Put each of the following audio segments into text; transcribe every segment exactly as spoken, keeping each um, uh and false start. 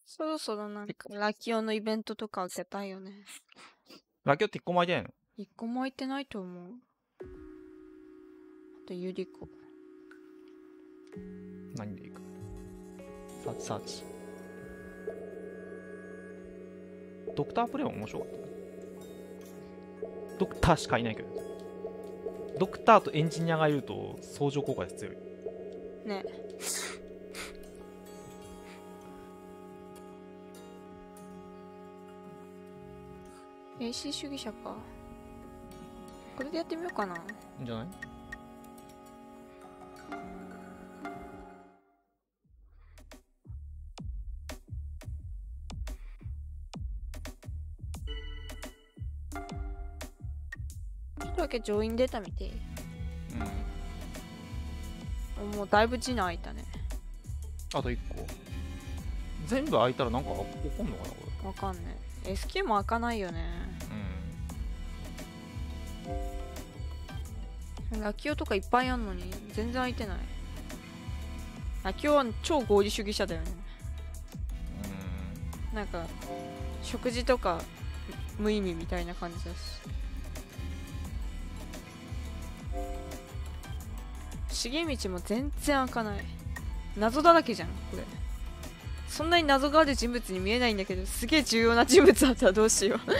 そろそろなんかラキオのイベントとか受けたいよね。 ラキオって一個も空いてないの？ 一個も空いてないと思う。あとユリコ。 何でいく？サーチサーチ。ドクタープレイも面白かったね。ドクターしかいないけど。ドクターとエンジニアがいると相乗効果で強い。 ね。エーシー 主義者か。これでやってみようかな。 いいんじゃない？ ちょっとだけ上院データ見て。 うん。 もうだいぶ字の空いたね。 あといっこ。全部開いたらなんか起こんのかなこれ。 わかんねえ。エスキュー も開かないよね。 うん。 ラキオとかいっぱいあんのに全然空いてない。ラキオは超合理主義者だよね。 うん。 なんか食事とか無意味みたいな感じだし。茂道も全然開かない。謎だらけじゃんこれ。そんなに謎がある人物に見えないんだけど、すげえ重要な人物だったらどうしよう。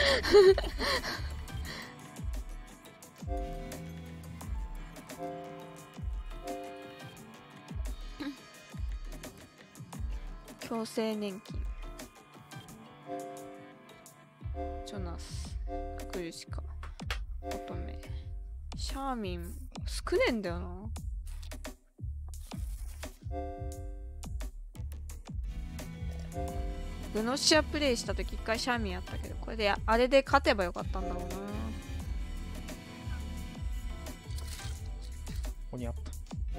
強制年金、ジョナス、クルシカ、乙女、シャーミン少ねえんだよな。グノシアプレイした時一回シャーミンやったけど、これであれで勝てばよかったんだろうな。 ここにあった。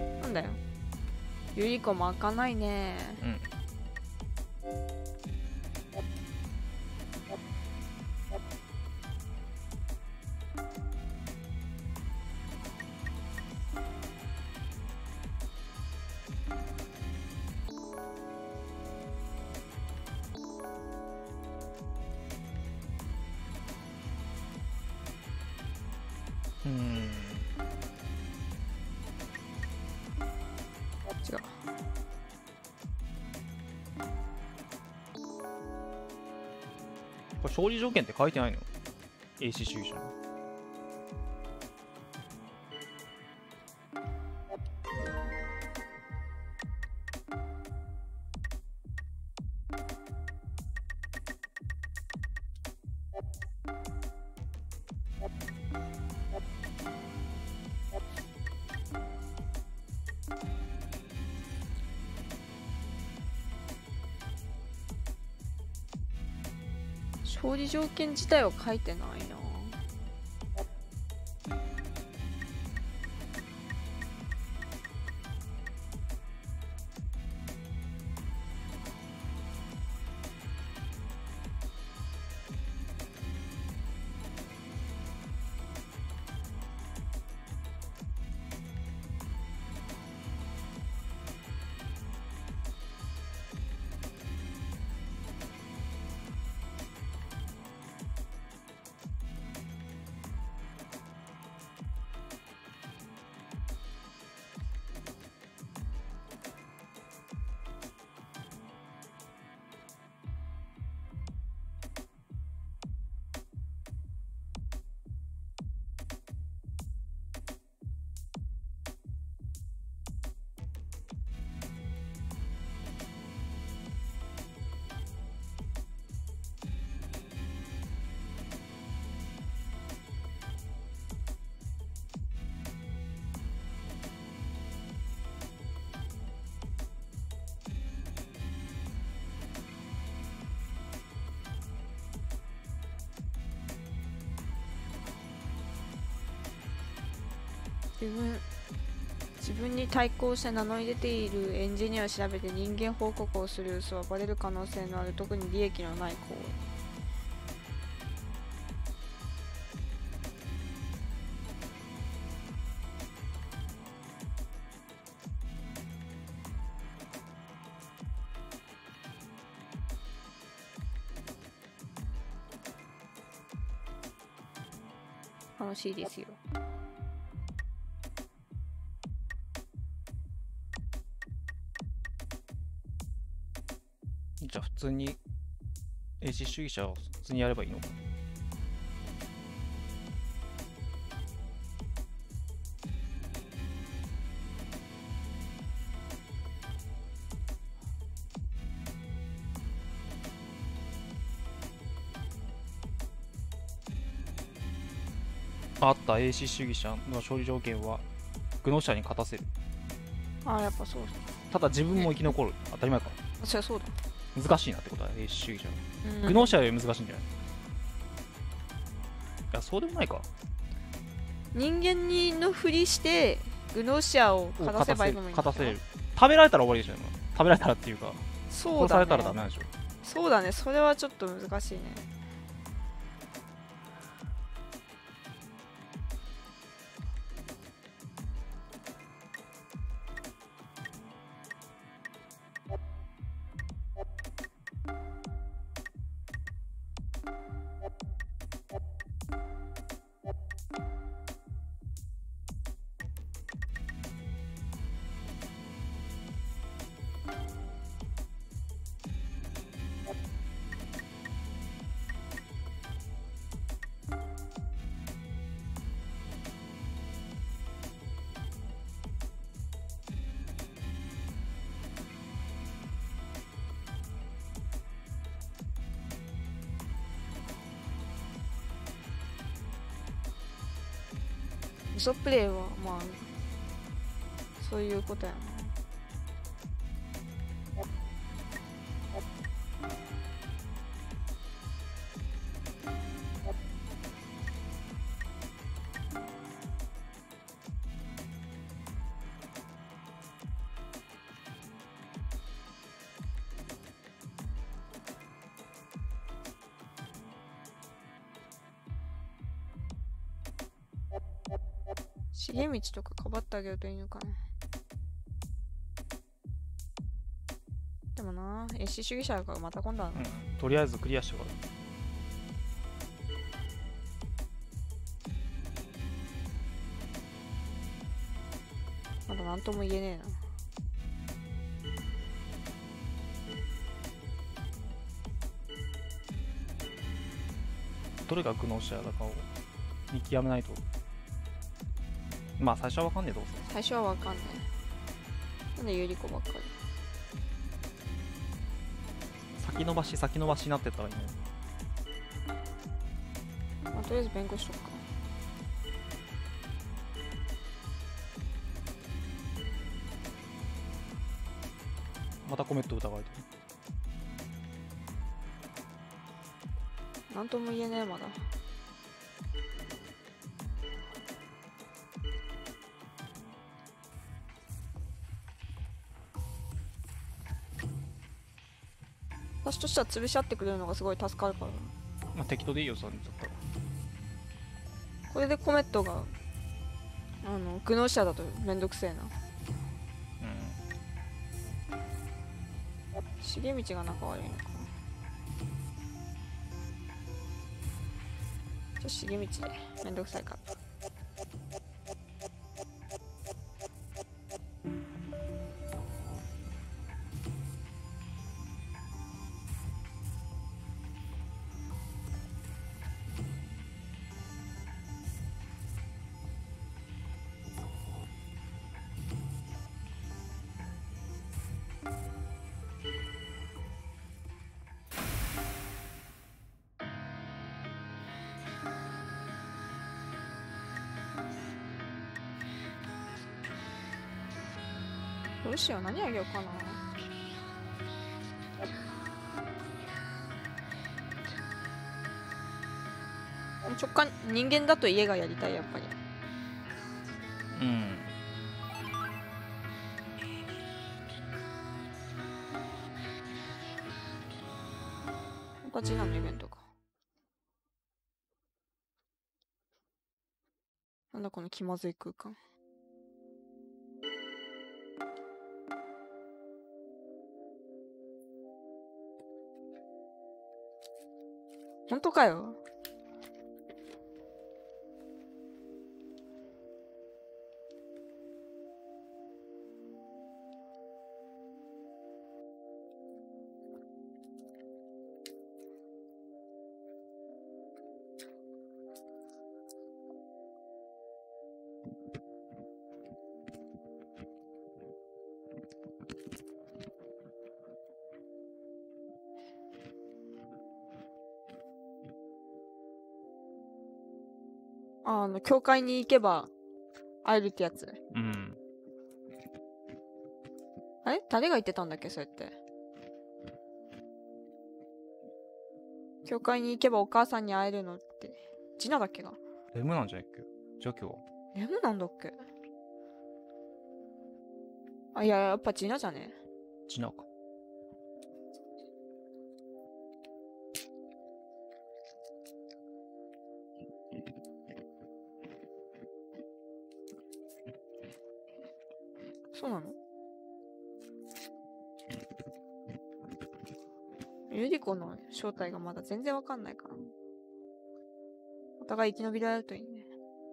なんだよ。ユリコも開かないね。 うん。うん。 違う。 これ勝利条件って書いてないの？ エーシー 主義者の。 勝利条件自体は書いてないな。自分自分に対抗して名乗り出ているエンジニアを調べて人間報告をする嘘はバレる可能性のある特に利益のない行為。 楽しいですよ。 じゃあ普通に英知主義者を普通にやればいいのか。あった、英知主義者の勝利条件は愚能者に勝たせる。 ああ、やっぱそうただ自分も生き残る。当たり前か。 だ。そりゃそうだ。 難しいなってことだ、英知主義者は。 うん愚能者より難しいんじゃない？いや、そうでもないか。 人間にのふりして愚能者を勝たせばいいのに。 勝たせる。食べられたら終わりでしょ。食べられたらっていうか、 そうだね。 殺されたらダメなんでしょ。 そうだね、それはちょっと難しいね。嘘プレイはまあそういうことやな。茂道とかかばってあげるといいのかな。でもな、英知主義者だからまた今度はな、 うん、とりあえずクリアしてから。 まだ何とも言えねえな。 どれが愚能者だかを見極めないと。まあ最初は分かんねえ、どうせ。 最初はわかんない。なんでユリコばっかり。 先延ばし先延ばしになってったらいいね。 まあ、とりあえず勉強しとくか。 またコメント疑われてる。 なんとも言えねえまだ。私としては潰し合ってくれるのがすごい助かるから。 まあ適当でいいよ、それだったら。 これでコメットがあの愚能者だとめんどくせえな。茂道が仲悪いのかな。じゃあ茂道でめんどくさいから。どうしよう、何あげようかな。直感、人間だと家がやりたい、やっぱり。 うん。 ガチなのイベントか。なんだこの気まずい空間。本当かよ。 あの教会に行けば会えるってやつ。 うんあれ誰が言ってたんだっけそれって。教会に行けばお母さんに会えるのってジナだっけが。 レムなんじゃないっけ。じゃあ今日はレムなんだっけ。あ、いややっぱジナじゃね。 ジナか。 そうなの。ユリコの正体がまだ全然わかんないから。お互い生き延びられるといいね。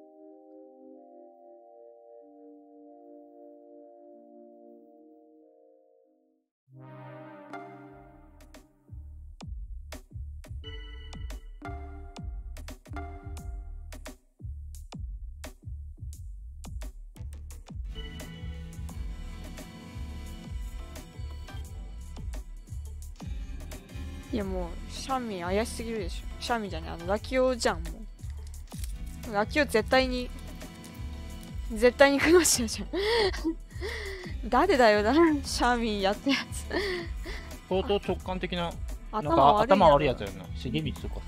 いやもうシャミ怪しすぎるでしょ。シャミじゃねえ、あのラキオじゃん。もうラキオ絶対に絶対にクノシアじゃん誰だよだシャミやったやつ相当直感的な、なん頭か悪い頭悪いやつやな。重光とかさ。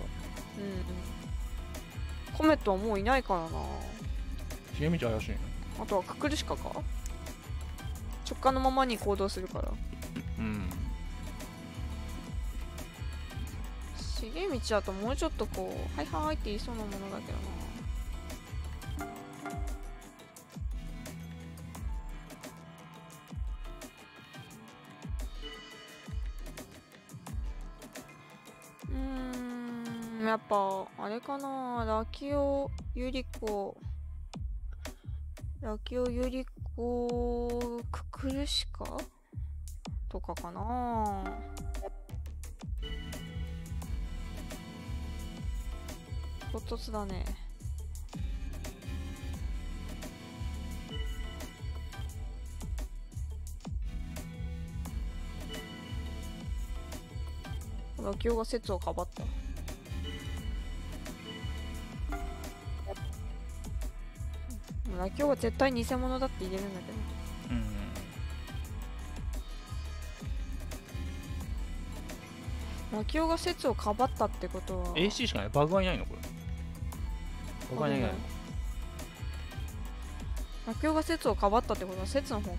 うんコメットはもういないからな。 重光怪しいな。 あとはククルシカか。直感のままに行動するから。 うん重道だともうちょっとこうはいはいって言いそうなものだけどな。うーんやっぱあれかな。ラキオユリコラキオユリコククルシカとかかな。唐突だね。ラキオが説をかばった。ラキオは絶対偽物だって言えるんだけど。 うんラキオが説をかばったってことはエーシー しかない。バグはいないのこれ。バグはいないの。 ラキオが説をかばったってことは説の方か。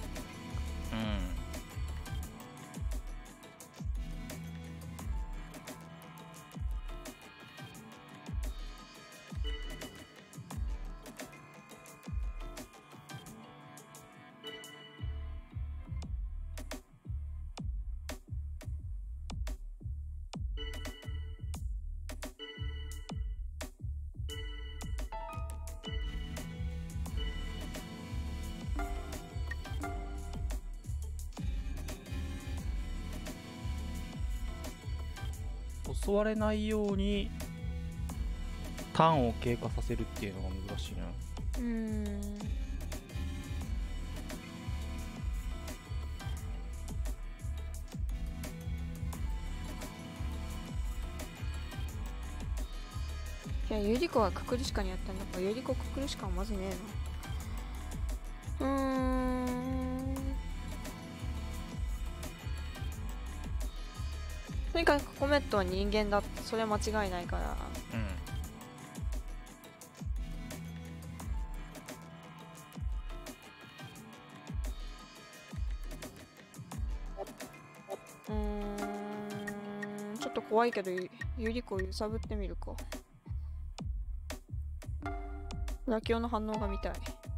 襲われないようにターンを経過させるっていうのが難しいな。 うーんいやユリコはククルシカにやったんだからユリコククルシカはまずねえな。うーんとにかくコメットは人間だってそれは間違いないから。うーんちょっと怖いけどユリコを揺さぶってみるか。ラキオの反応が見たい。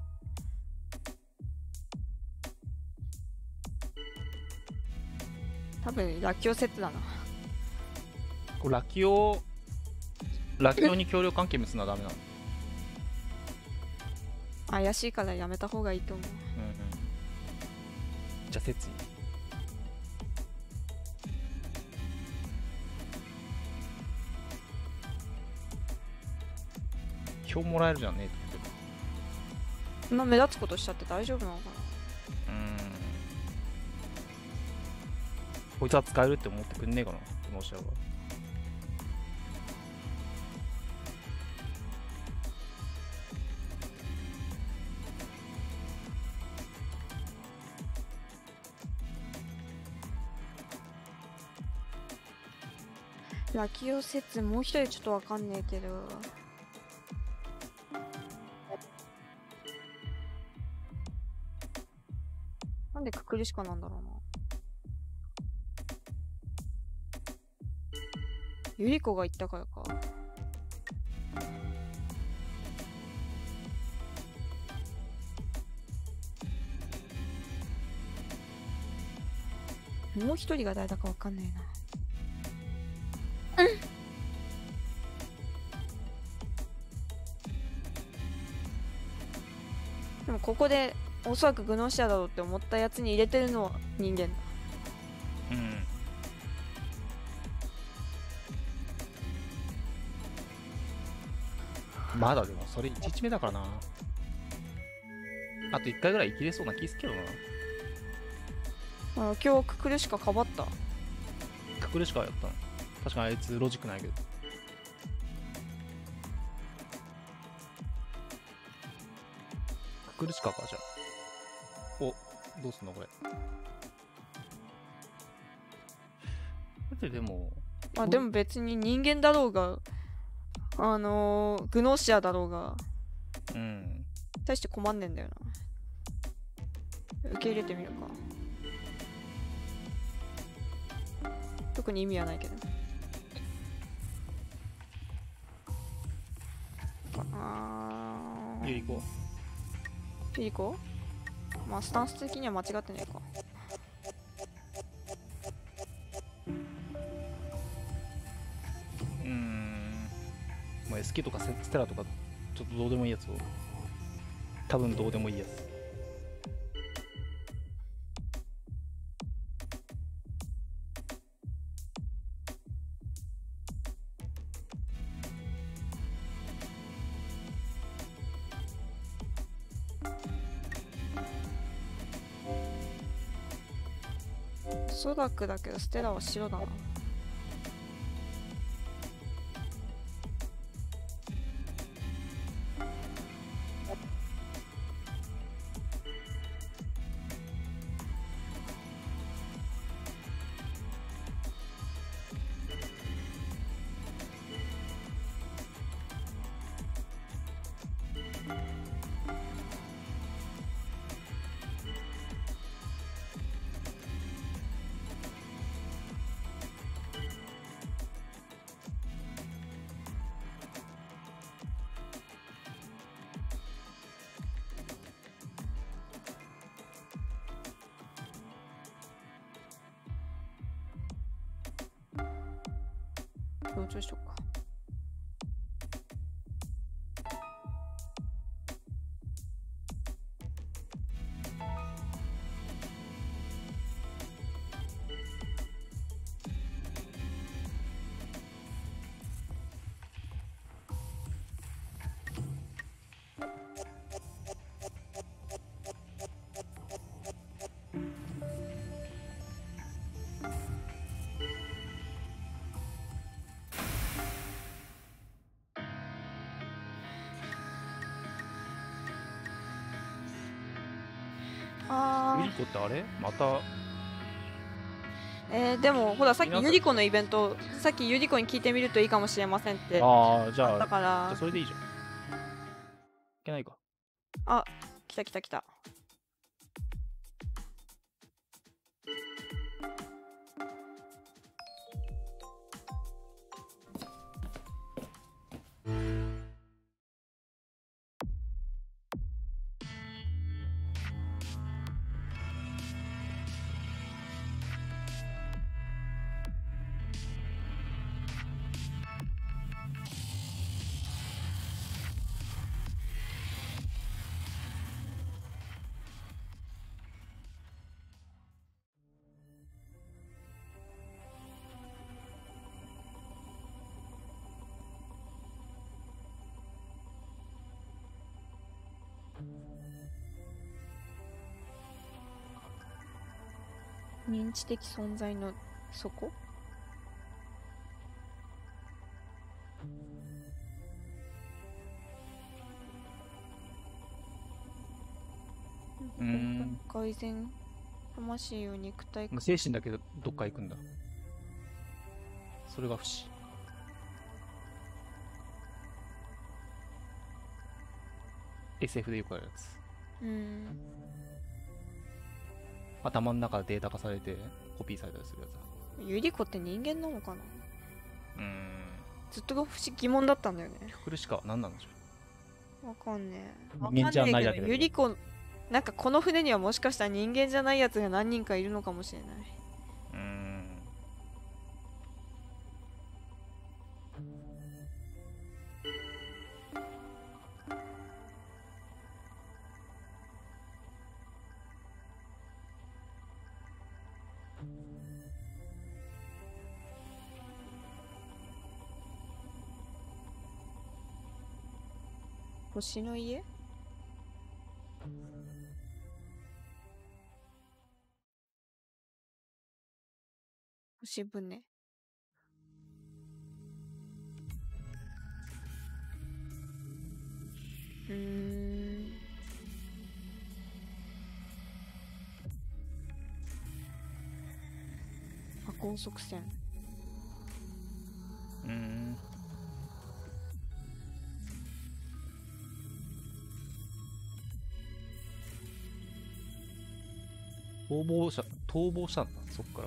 多分ラキオ説だな。 これラキオラキオに協力関係結んだらダメなの。 怪しいからやめた方がいいと思う。 うんうん、じゃあ説に票もらえるじゃんねえってことで。 そんな目立つことしちゃって大丈夫なのかな。 うーんこいつは使えるって思ってくんねえかなこのシャワー。 ラキオ説もう一人ちょっとわかんねえけど。なんでククルシカなんだろうな。ユリコが言ったからか。もう一人が誰だかわかんないな。うん。でもここでおそらくグノシアだろうって思ったやつに入れてるのは人間だ。 うん。まだでもそれいち日目だからな。あといっかいぐらい生きれそうな気すけどな。 あ、今日ククルシカかばった。 ククルシカやったの。確かにあいつロジックないけど。ククルシカか、じゃあ。お、どうすんのこれ。だってでも。 まあでも別に人間だろうが、あのー、グノシアだろうが、 うん。 大して困んねえんだよな。受け入れてみるか。特に意味はないけど。あー。 ユリコ。 ユリコ？まあスタンス的には間違ってねえか。 うーん。まあ エスケー とかステラとかちょっとどうでもいいやつを。多分どうでもいいやつ。 おそらくだけどステラは白だな。強調しとくか。 ユリコってあれまた。 えー、でもほらさっきユリコのイベント、さっきユリコに聞いてみるといいかもしれませんって。 ああ、じゃあ、 だから、じゃあそれでいいじゃん。いけないか。 あ、来た来た来た。認知的存在の底？ うーん。 改善。魂を肉体化。 精神だけどどっか行くんだ。それが不思議。 エスエフ でよくあるやつ。 うん頭の中でデータ化されてコピーされたりするやつだ。 ゆり子って人間なのかな。 うーん。 ずっと不思議疑問だったんだよね。 苦しかは何なんでしょわかんねえ。 人間じゃないだけだけどゆり子、なんかこの船にはもしかしたら人間じゃないやつが何人かいるのかもしれない。 う。うーん。 星の家？星船。うーん。あ、高速船。 うーん。逃亡者、逃亡したんだ、そっから。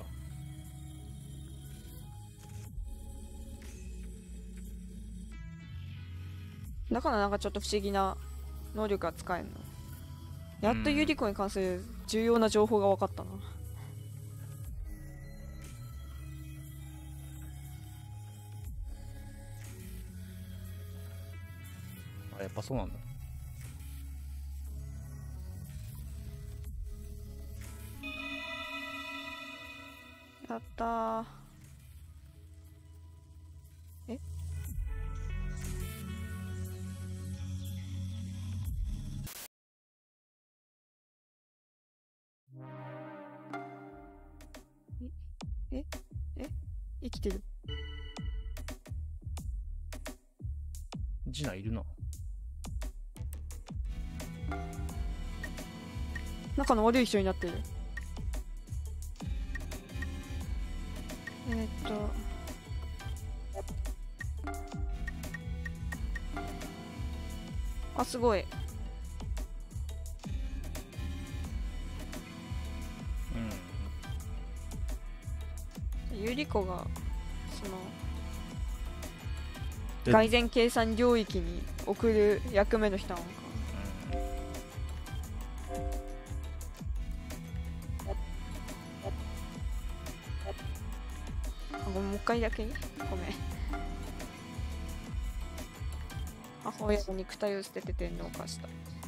だからなんかちょっと不思議な能力が使えるの。やっとゆり子に関する重要な情報が分かったな。 あ、やっぱそうなんだ。 やったー。え？え？え？生きてる。 ジナいるな。 仲の悪い人になってる。えー、っとあ、すごい。 うん。 ゆり子がそので外然計算領域に送る役目の人なのか。あ、ごめん、もう一回だけごめん。母親の肉体を捨てて天皇化した。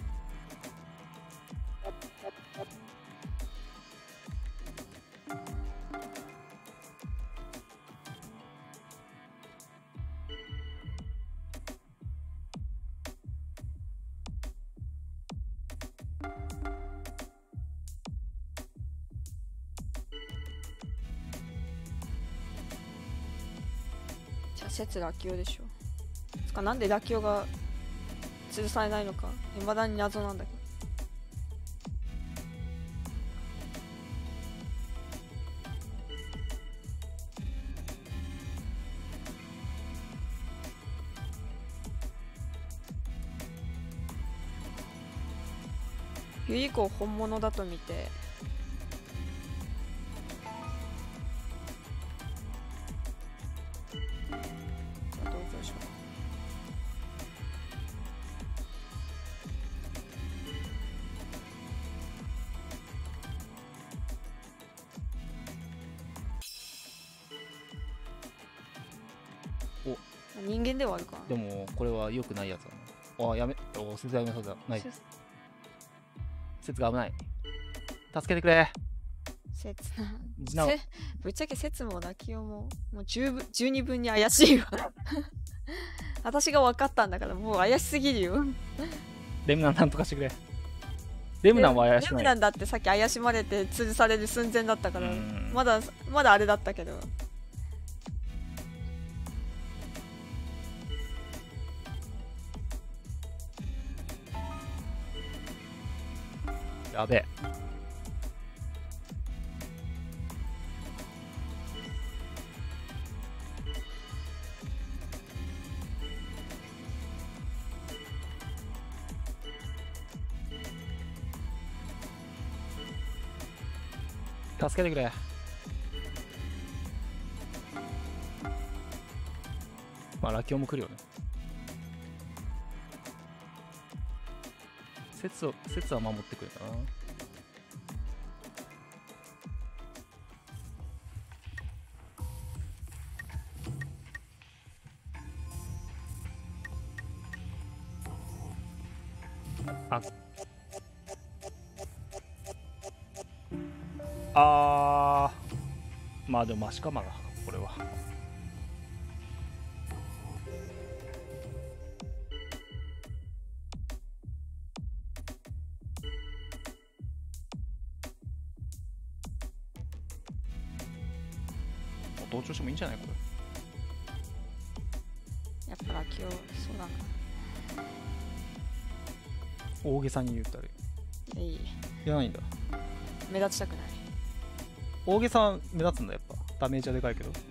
じゃあ説ラキオでしょ。つかなんでラキオが吊るされないのか未だに謎なんだけど。ゆり子を本物だと見てじゃあ同情しよう。 お、 人間ではあるか。 でもこれは良くないやつだな。あ、やめ、お、説やめそうだ。ない。説が危ない。助けてくれ。 説なジナはせぶっちゃけ説もラキオももう十分十二分に怪しいわ私が分かったんだからもう怪しすぎるよ。 レムナンなんとかしてくれ。レムナンは怪しくない。 レムナンだってさっき怪しまれて吊るされる寸前だったからうんまだまだあれだったけど。 やべえ。 助けてくれ。まあラキオも来るよね。節を節は守ってくれたな。ああー、まあでもマシかまだこれは。同調してもいいんじゃないこれ。 やっぱラキオ、そうだな。 大げさに言うとあれ。 いい。 いやないんだ。 目立ちたくない。 大げさは目立つんだやっぱ。ダメージはでかいけど。 うん。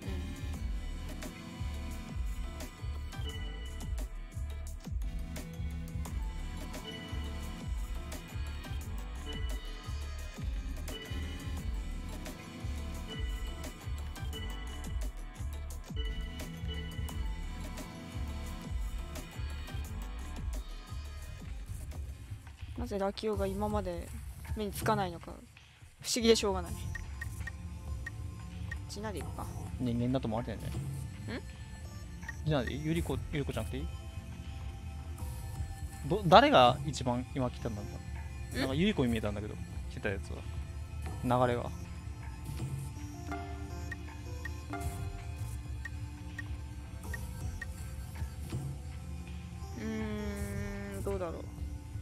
なぜラキオが今まで目につかないのか不思議でしょうがない。ジナでいくか。 人間だと思われてんね。 んじゃあゆりこゆりこじゃなくていい？ど誰が一番今来たんだろう。なんかゆりこに見えたんだけど来たやつは流れが。 うーん、どうだろう。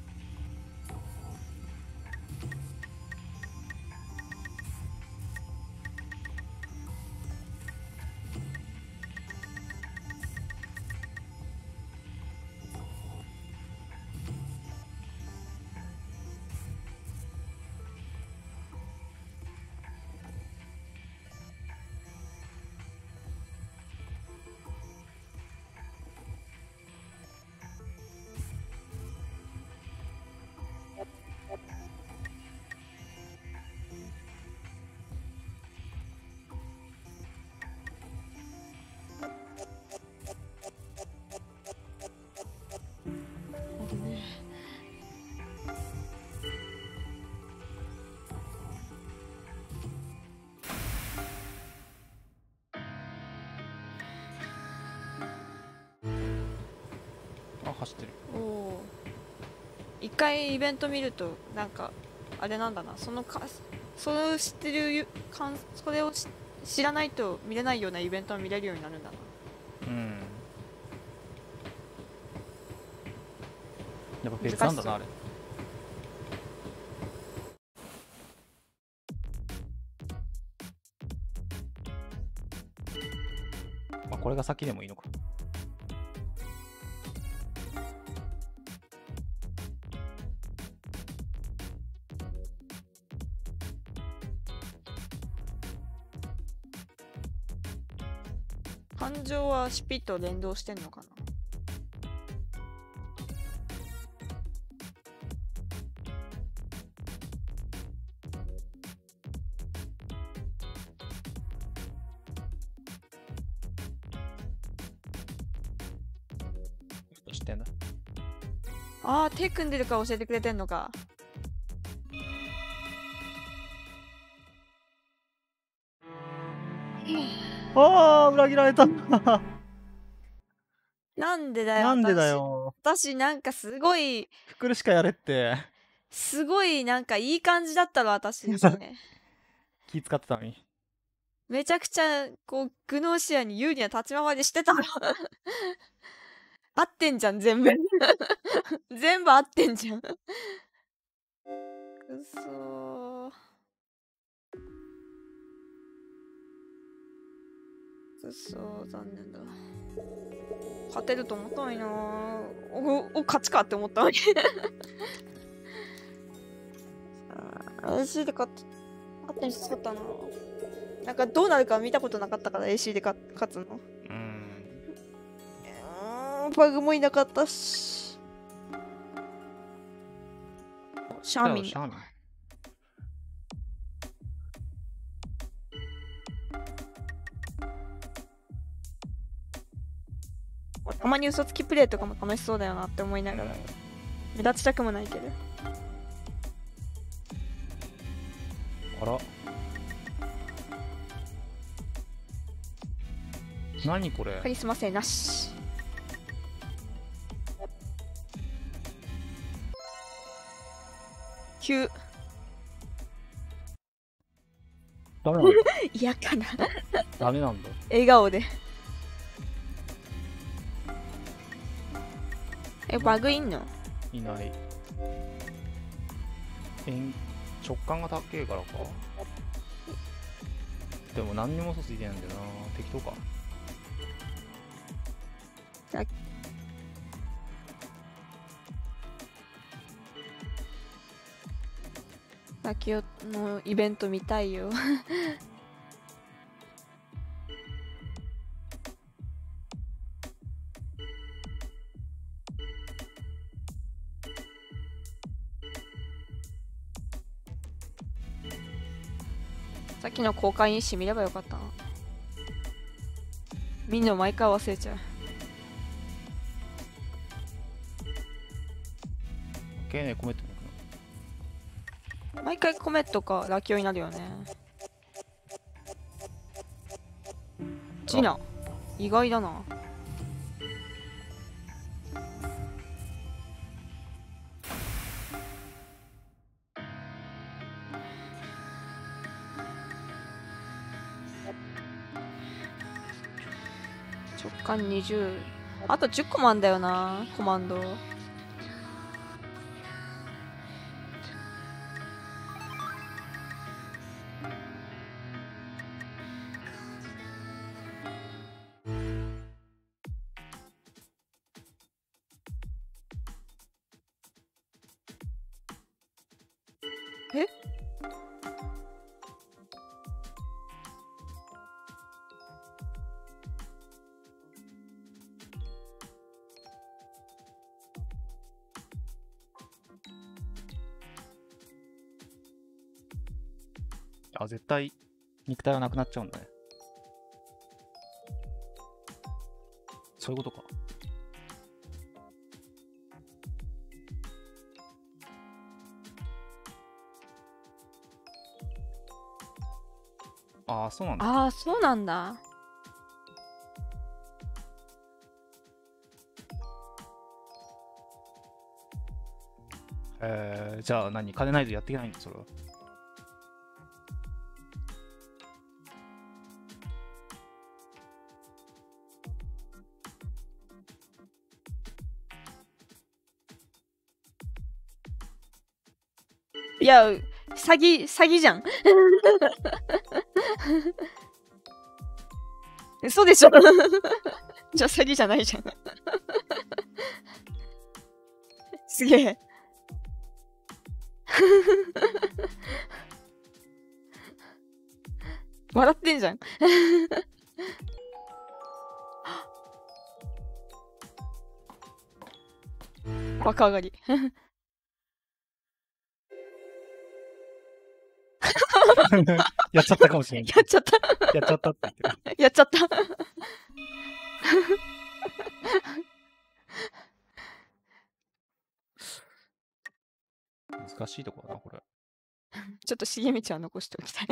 あ、走ってる。 おお。一回イベント見るとなんかあれなんだな。そのかそれを知ってるかんそれをし知らないと見れないようなイベントを見れるようになるんだな。 うん。やっぱ別なんだなあれ。まあこれが先でもいいのか。 感情はシピッと連動してんのかな。 知ってんだ。 ああ、手組んでるから教えてくれてんのか。 ああ、裏切られた。 なんでだよ。 なんでだよ。 私、私なんかすごい、 ふくるしかやれって。 すごいなんかいい感じだったの、私。 気使ってたのに。 めちゃくちゃ、こう、グノーシアに有利な立ち回りしてたの。合ってんじゃん、全部。全部合ってんじゃん。くそー。くそー、残念だ。勝てると思ったのになー。お、お、勝ちかって思ったのに。エーシー で勝って、勝ってにしつかったな。なんかどうなるか見たことなかったから エーシー で勝つの。 うん。 バグもいなかったし。シャーミン。 シャーミン。 たまに嘘つきプレイとかも楽しそうだよなって思いながら、目立ちたくもないけど。 あら、何これ。 カリスマ性なし。きゅう。 ダメなんだ。 嫌かな。 ダメなんだ。 笑顔で。え、バグいんの？ いない。円直感が高えからか。でも何にも嘘ついてないんだよな。適当か。 ララキオのイベント見たいよ。さっきの公開日誌見ればよかったな。みんな毎回忘れちゃう。 けねコメントに行くの。 毎回コメットかラキオになるよね。ジナ意外だな。直感にじゅう。あとじゅっこもあんだよな、コマンド。え？ あ、絶対肉体はなくなっちゃうんだね。そういうことか。ああ、そうなんだ。 ああ、そうなんだ。 えー、じゃあ何、金ないとやっていけないんだ、それは。 いや、詐欺、詐欺じゃん。嘘でしょ。じゃあ詐欺じゃないじゃん。すげえ。笑ってんじゃん。若上がり。 やっちゃったかもしれない。 やっちゃった。 やっちゃったって言ってる。 やっちゃった。 難しいとこだな、これ。 ちょっと茂道は残しておきたい。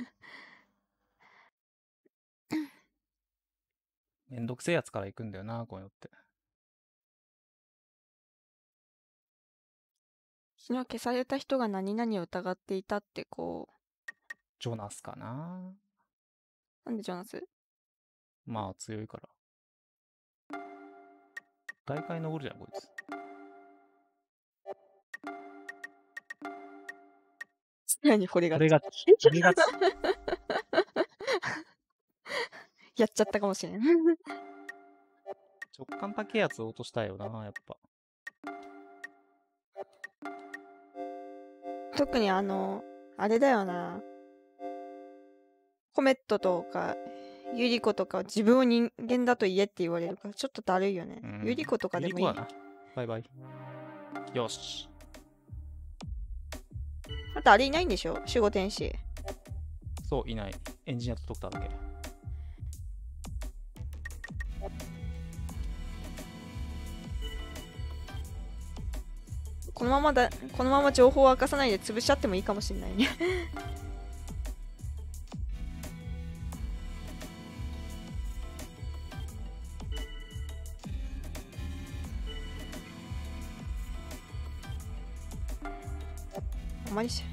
めんどくせえやつから行くんだよな、こういうのって。 昨日消された人が何々を疑っていたってこう。 ジョナスかな。 なんでジョナス？ まあ強いから。大会登るじゃん、こいつ。 何これが。 これが、これがやっちゃったかもしれん。 直感高いやつを落としたいよな、やっぱ。 特にあの、あれだよな。コメットとか、ユリコとか自分を人間だと言えって言われるから、ちょっとだるいよね。ユリコとかでもいい。 ユリコはな。バイバイ。よし。 あとあれいないんでしょ？守護天使。 そう、いない。エンジニアとドクターだけ。 このままだ、このまま情報を明かさないで潰しちゃってもいいかもしれないね。あまりし。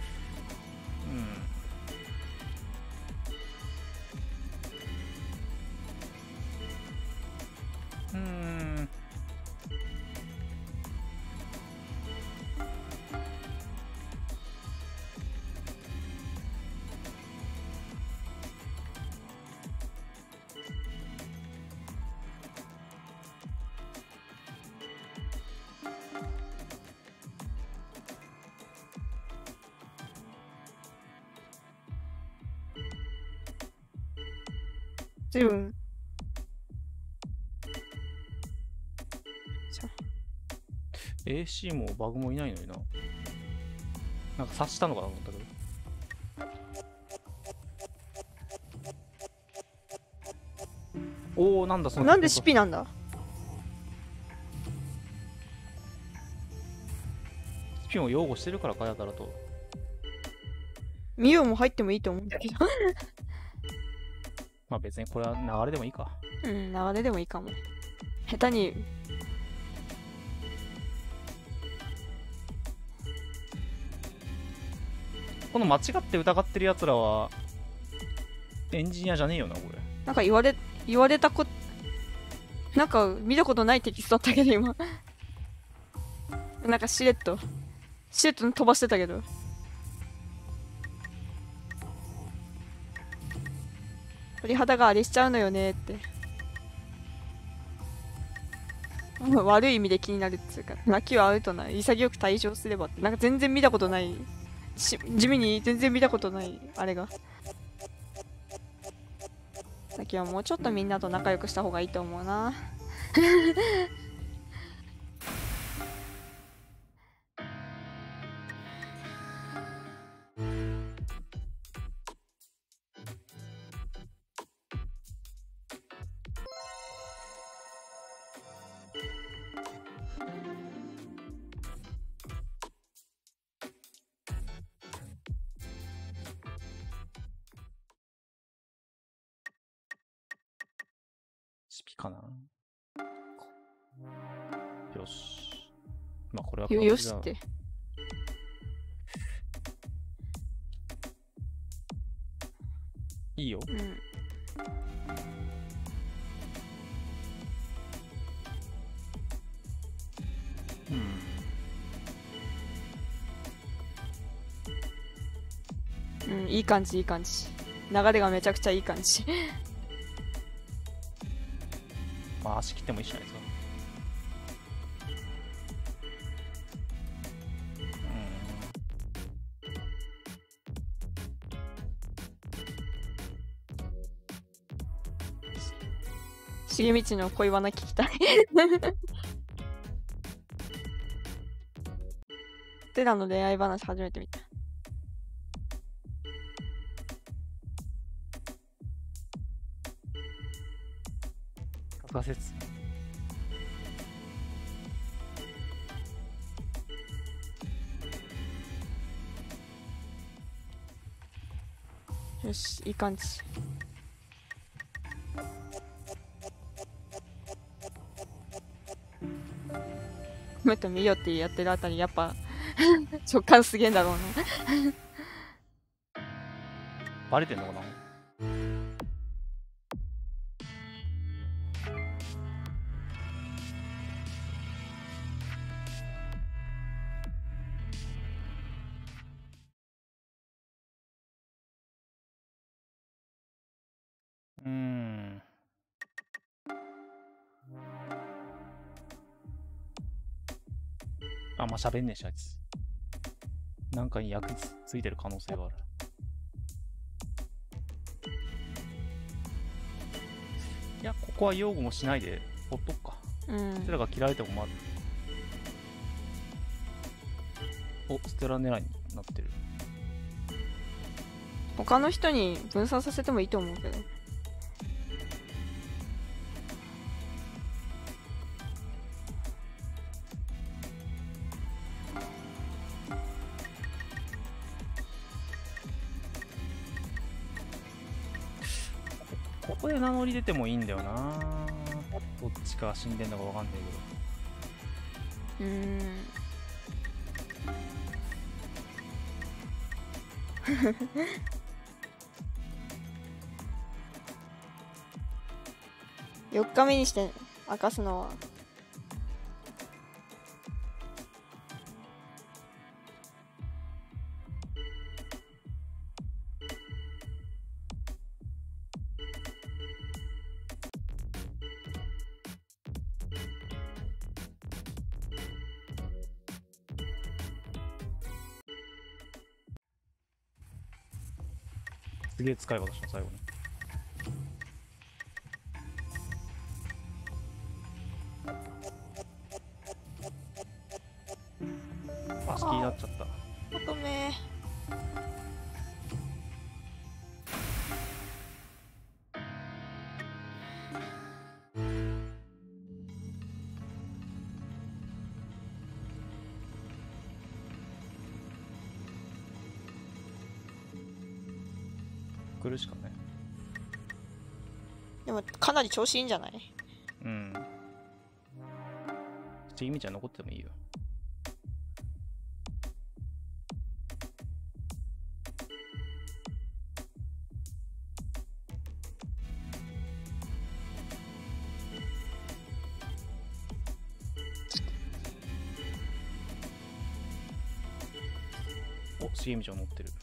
うん。うん。 随分。 エーシー もバグもいないのにな。なんか察したのかなと思ったけど。おお、なんだその。 なんでシピなんだ。 シピを擁護してるからかやたらと。 ミオも入ってもいいと思うんだけど。 まあ別にこれは流れでもいいか。 うん、流れでもいいかも。下手に。 この間違って疑ってるやつらはエンジニアじゃねえよな、これ。 なんか言われ、言われたこ、なんか見たことないテキストだったけど今。なんかしれっと、しれっと飛ばしてたけど。鳥肌があれしちゃうのよねって。悪い意味で気になるっつうか、泣きはアウトな、潔く退場すればって、なんか全然見たことない。し地味に全然見たことないあれが。さっきはもうちょっとみんなと仲良くした方がいいと思うな。 シピかな。よし。まあこれはよよしって。 いいよ。 うん。うん。うん、いい感じいい感じ。流れがめちゃくちゃいい感じ。 まあ足切ってもいいじゃないですか。 重道の恋バナ聞きたい。テラの恋愛話初めて見た。 仮説。 よし、いい感じ。もっと見よってやってるあたりやっぱ直感すげえんだろうな。 バレてんのかな。うーん。あんま喋んねえし、あいつ。なんかに役ついてる可能性がある。いや、ここは擁護もしないで、ほっとくか。 うん。 ステラが切られてもまず。お、ステラ狙いになってる。 他の人に分散させてもいいと思うけど。 こで名乗り出てもいいんだよな。どっちか死んでんのかわかんないうーんよっかめにして明かすのはすげえ使い方した最後に。足気になっちゃった。 乙女来るしかね。 でもかなり調子いいんじゃない？ うん。普通意味じゃ残っててもいいよ。お、茂みちゃん乗ってる。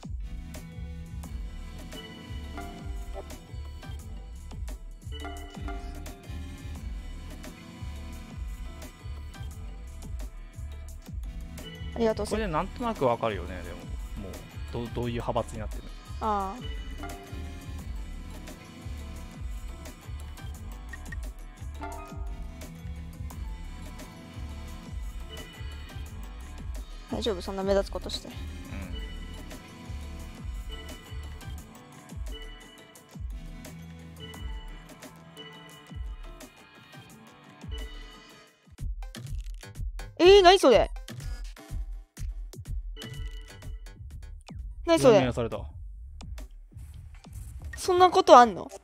ありがとう。 これでなんとなくわかるよね。でももうどどういう派閥になってるの。 ああ大丈夫、そんな目立つことして。えー、何それ何それされた。 そんなことあんの？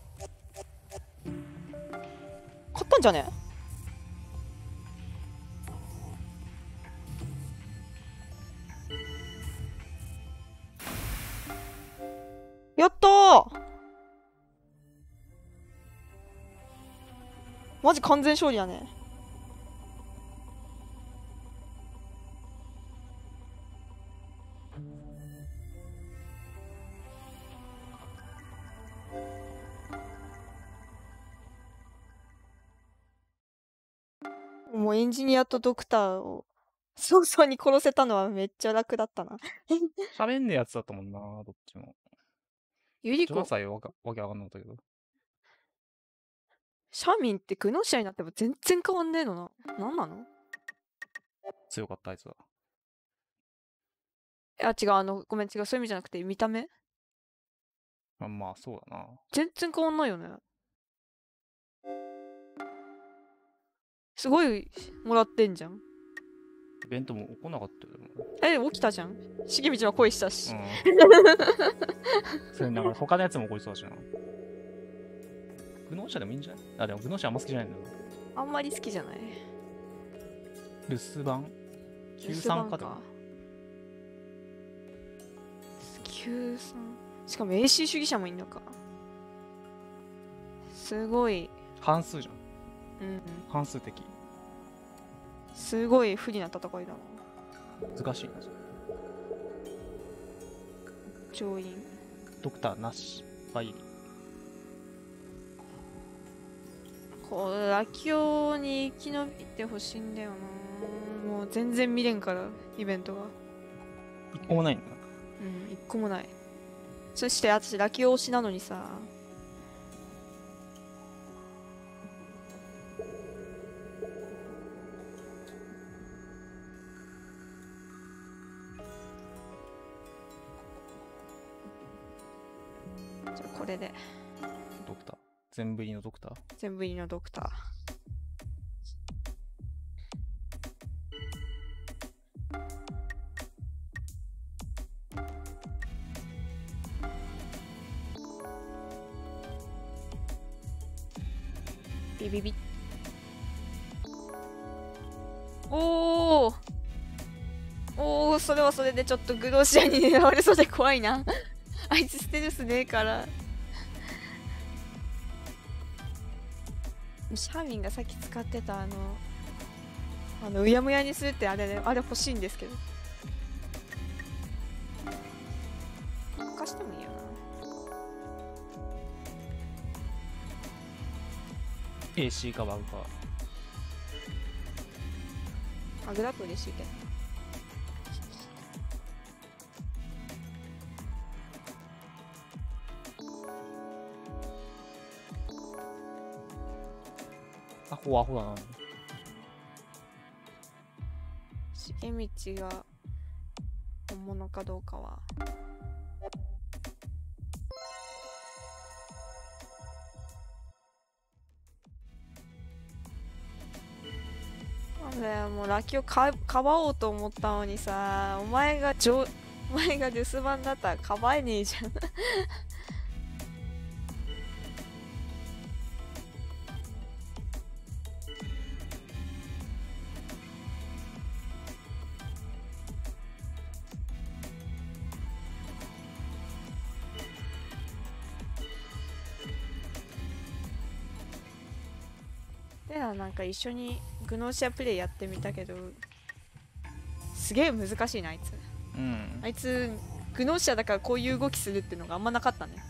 買ったんじゃね？やったーマジ完全勝利やね。もうエンジニアとドクターを早々に殺せたのはめっちゃ楽だったな。 喋んねえやつだったもんな、どっちも。 ユリコ、 ちょっとさえわけわけわかんなかったけど。 シャミンってグノシアになっても全然変わんねえのな。なんなの？ 強かったあいつは。 いや違う、あのごめん違う、そういう意味じゃなくて見た目まあまあそうだな。 全然変わんないよね。すごいもらってんじゃん。 イベントも起こんなかったよ。 え、起きたじゃん。重道は恋したし。 うん、それだから他のやつも起こりそうだしな。グノーシャでもいいんじゃない？あ、でもグノーシャあんま好きじゃないんだよ。 あんまり好きじゃない。 留守番 ?きゅうさん かでも。 きゅうさん。しかも エーシー 主義者もいんのか。すごい。 半数じゃん。 うん。 半数的。 すごい不利な戦いだな。 難しいな。 上院。 ドクターなし。バイリ。 こう、ラキオに生き延びてほしいんだよな。もう全然見れんから、イベントが。 一個もないんだ。 うん、一個もない。そして私、ラキオ推しなのにさ。じゃあこれで。 ドクター。全部入りのドクター。 全部入りのドクター。 ビビビ。おおおお、それはそれでちょっとグローシアに狙われそうで怖いな。あいつステルスねえから。シャーミンがさっき使ってたあのあのうやむやにするってあれであれ欲しいんですけど。貸してもいいよな。 エーシー かバグか。 バグだと嬉しいけど。 アホアホだな。 重道が本物かどうかは。なんだよ、もうラッキーをかかばおうと思ったのにさ、お前がじょお前が留守番だったらかばえねえじゃん。ではなんか一緒にグノーシアプレイやってみたけど、すげえ難しいなあいつ。 うん。 あいつグノーシアだからこういう動きするっていうのがあんまなかったね。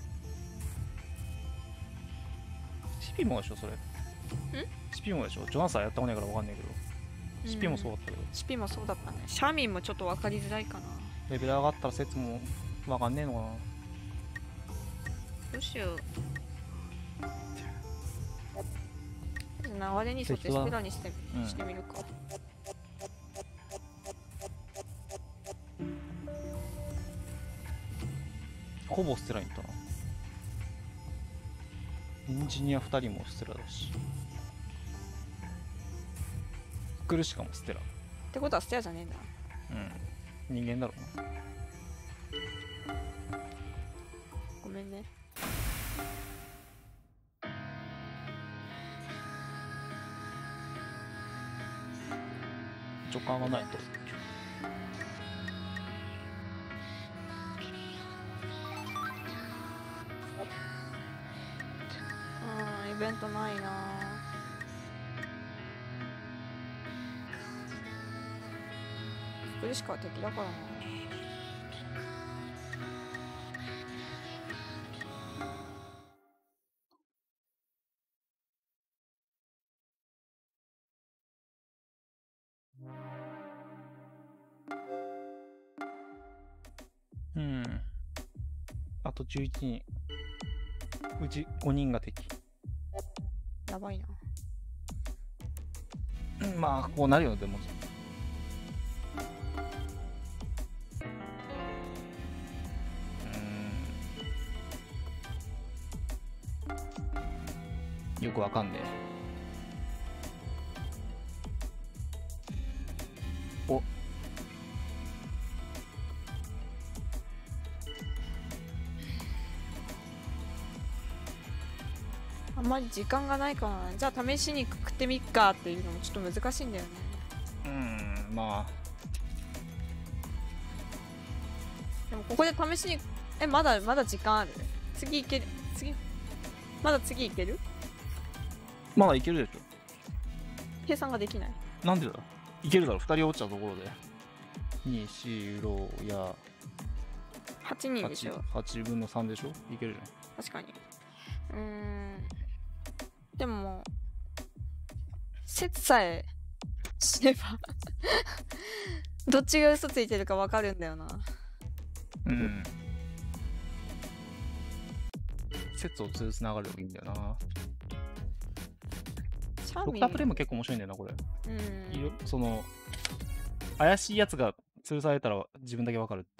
シピもでしょそれ。ん？シピもでしょ。ジョナサンやったことないからわかんないけど。シピもそうだったけど。 シピもそうだったね。シャーミンもちょっと分かりづらいかな。 レベル上がったら説もわかんねえのかな。 どうしよう。流れに沿ってスペラにして、うん、してみるか。 ほぼステラに行ったな。エンジニアふたりもステラだし、クルシカもステラってことはステラじゃねえんだ。 うん、人間だろうな。 ごめんね。 直感がないと。 うん、イベントないな。クルシカは敵だからな。 うん。あとじゅういちにん。うちごにんが敵。 やばいな。 うん、まあ、こうなるよ、でも。うん。よくわかんねえ。お。 あんまり時間がないからな。じゃあ試しに食ってみっかっていうのもちょっと難しいんだよね。 うん、まあ。 でもここで試しに、え、まだまだ時間ある？次いける？次まだ次いける？ まだいけるでしょ。 計算ができない。 なんでだ？いけるだろ、ふたり落ちたところで。に、し、ろ、や。 はちにんでしょ。 はちぶんのさんでしょ。いけるじゃん。 確かに。うーん。でも、説さえ知ればどっちが嘘ついてるかわかるんだよな。 うん。説を通つながるといいんだよな。ドクタープレイも結構面白いんだよな、これ。うん。その、怪しいやつが吊るされたら自分だけわかるって。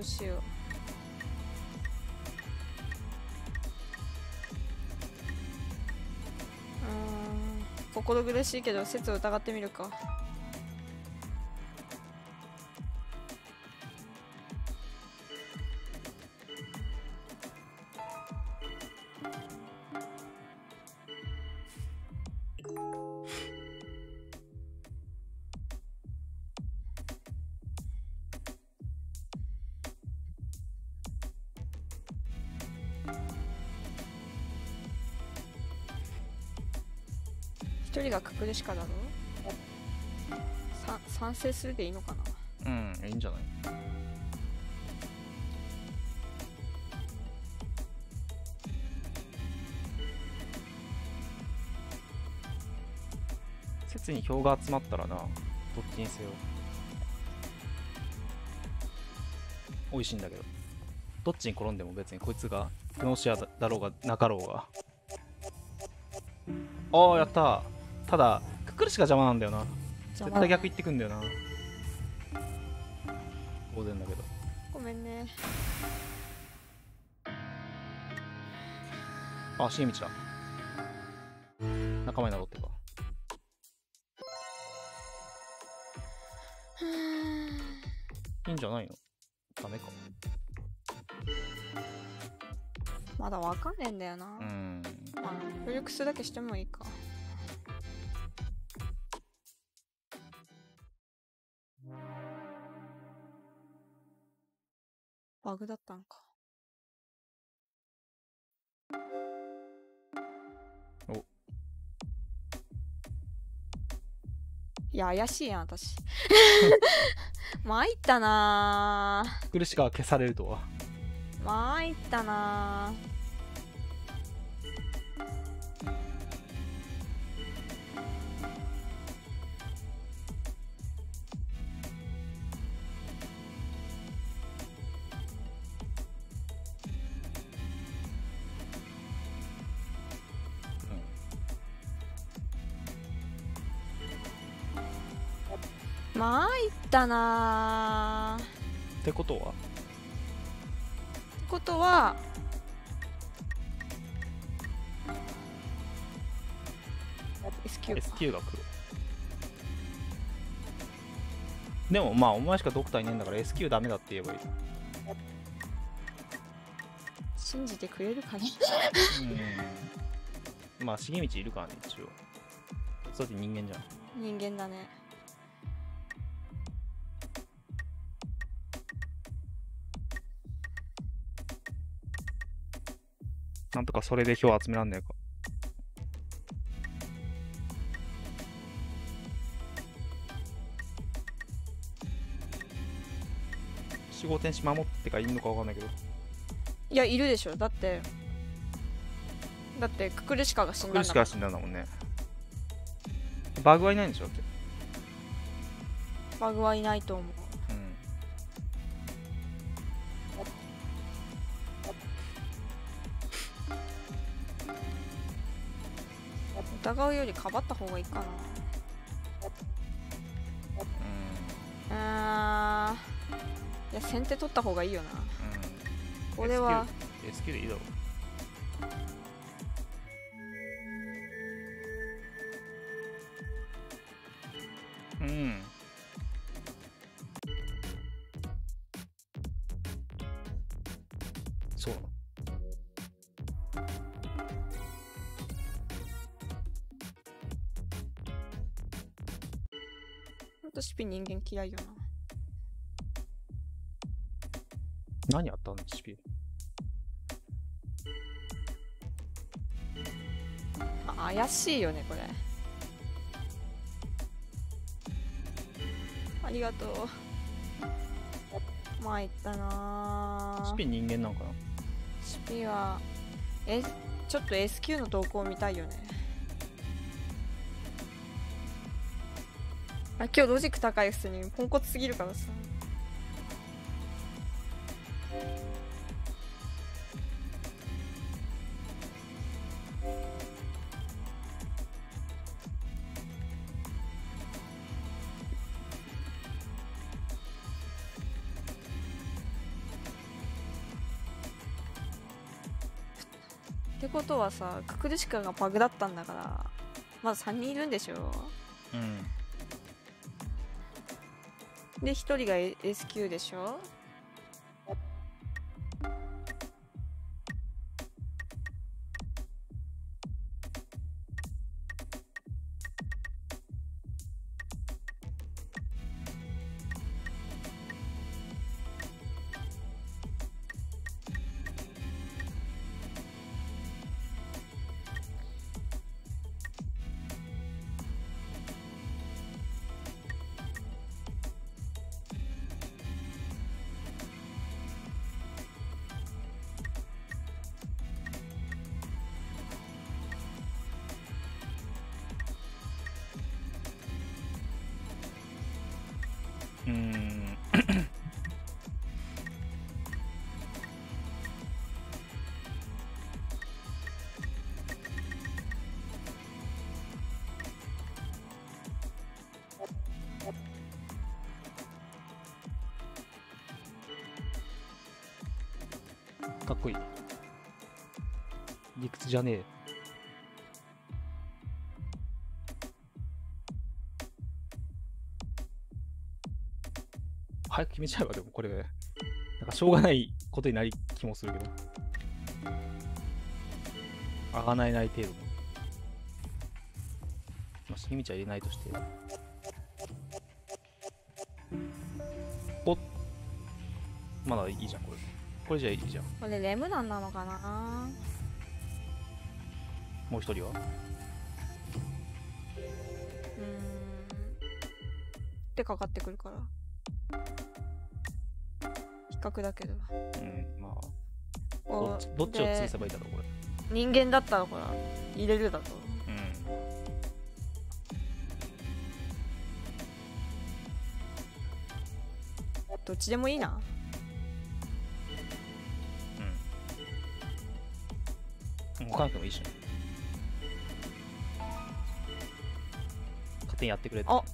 うしよう。うーん、心苦しいけど説を疑ってみるか。一人がククルシカだろ。さ賛成するでいいのかな。 うんいいんじゃない。説に票が集まったらな、どっちにせよ美味しいんだけど、どっちに転んでも別にこいつがプノシアだろうがなかろうが。ああやったー。ただククルシが邪魔なんだよな。絶対逆行ってくんだよな。当然だけど。 ごめんね。 あ、茂道だ。仲間になろうってか。いいんじゃないの。ダメか。 まだわかんねえんだよな。 うん。 まあ協力するだけしてもいいか。バグだったんか。 お。 いや怪しいやん私。参ったなー。 クルシカが消されるとは。 参ったなー。参ったなー。 ってことはってことは エスキュー か。 エスキュー が来る。でもまあお前しかドクターいねえんだから エスキュー ダメだって言えばいい。 信じてくれるかね。 うん。まあ茂道いるからね一応。それって人間じゃん。 人間だね。 なんとかそれで票集めらんねえか。守護天使守ってかいるのかわかんないけど。 いやいるでしょ。だってだってククルシカが死んだんだもん。 クルシカが死んだんだもんね。バグはいないんでしょだって。 バグはいないと思う。疑うよりかばった方がいいかな。うーん。いや先手取った方がいいよな。 うん。 これはエスキュー でいいだろう。うん。そうなの。 私ピ人間嫌いよな。 何あったんだシピ。 あ怪しいよねこれ。ありがとう。参ったなー。 シピ人間なのかな。 シピはえちょっと エスキュー の投稿見たいよね。あ今日ロジック高いくせにポンコツすぎるからさ。 ってことはさ、ククルシカがバグだったんだからまださんにんいるんでしょ。 うんでひとりが エスキュー でしょ。 うーんかっこいい。理屈じゃねえ。早く決めちゃえば、でもこれ、なんかしょうがないことになり気もするけど。あがないない程度の。まあ、しみちゃ入れないとして。お、まだいいじゃん、これ。これじゃいいじゃん。 これレムナンなのかな。 もう一人はうーんってかかってくるから比較だけど、 うん、まあ。どおっちどっちをで潰せばいいんだろう、これ。 人間だったらほら入れるだと。 うん。 どっちでもいいな。 うん。動かなくてもいいしね。勝手にやってくれって。 あ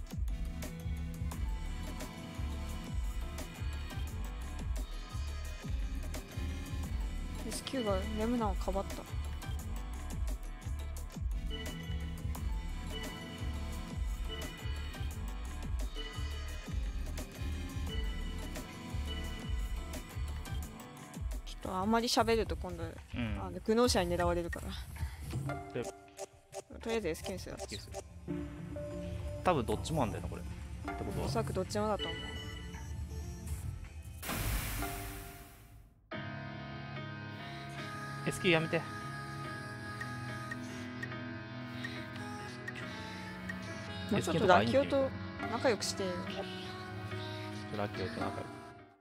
エスキュー がレムナンをかばった。ちょっとあんまり喋ると今度、 うん。 あのグノーシャに狙われるからでとりあえず エスキュー にする。 好きですよ。多分どっちもなんだよな、これ。ってことは。 おそらくどっちもだと思う。 エスキュー やめて。 もうちょっとラキオと仲良くしてよ。 ラキオと仲良く。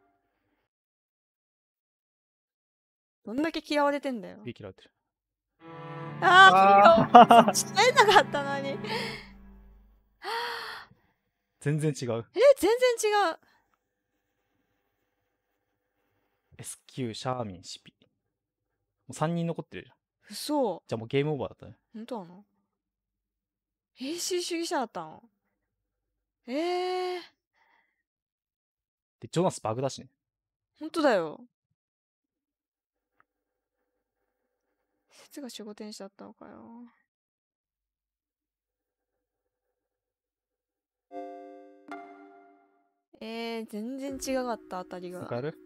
どんだけ嫌われてんだよ。 で嫌われてる。 ああ、ちょっとえなかったのに。え、 全然違う。 全然違う。 エスキュー、シャーミン、シピ。もうさんにん残ってるじゃん。 嘘。 じゃあもうゲームオーバーだったね。 本当なの？平氏主義者だったの？ええー。 で、ジョナスバグだしね。 本当だよ。説が守護天使だったのかよ。えー、全然違かった当たりが。 わかる？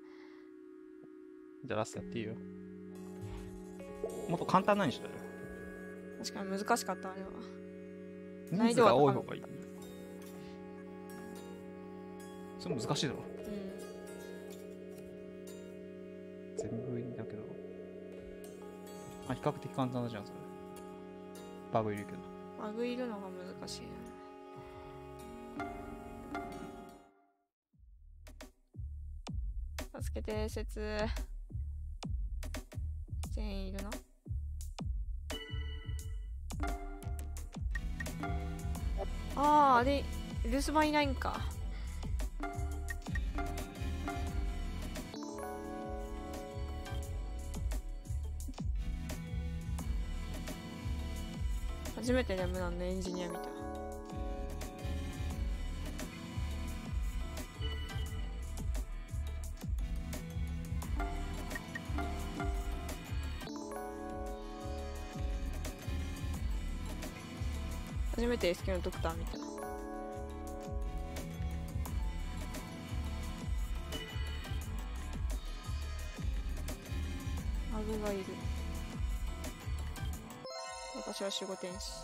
じゃあラストやっていいよ。もっと簡単なにしろよ。 確かに難しかったあれは。 人数が多い方がいい。それ難しいだろ。 うん。 全部いいんだけど。あ、比較的簡単だじゃん、それ。バグいるけど。 バグいるのが難しいな。助けて、説。全員いるな。ああ、あれ、留守番いないんか。初めてレムナンのエンジニア見た。 初めて S 級のドクター見た。アグがいる。私は守護天使。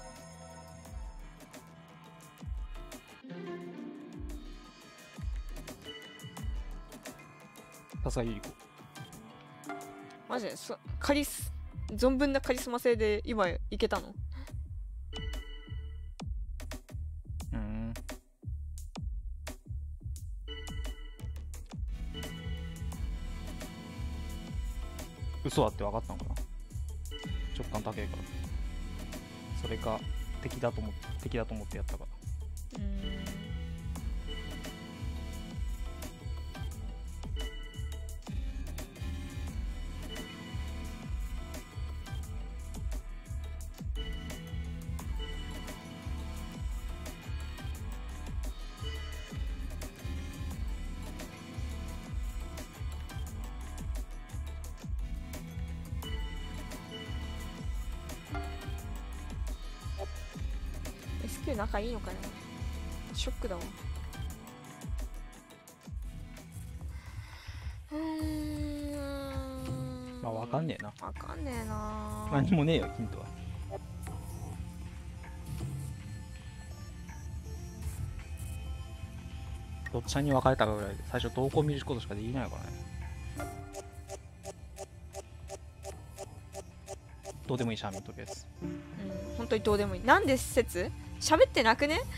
さすがゆり子。 マジでそカリス存分なカリスマ性で今いけたの？ うん。嘘だって分かったのかな。直感高いから。それか敵だと思って敵だと思ってやったから。 うーん。エスキュー 仲いいのかよ。ショックだわ。うーん。 まあ分かんねえな。 わかんねえな。 何もねえよヒントは。どっちに分かれたかぐらいで最初投稿見ることしかできないからね。どうでもいいシャーミンとりあえず。 うん、本当にどうでもいい。なんで説喋ってなくね？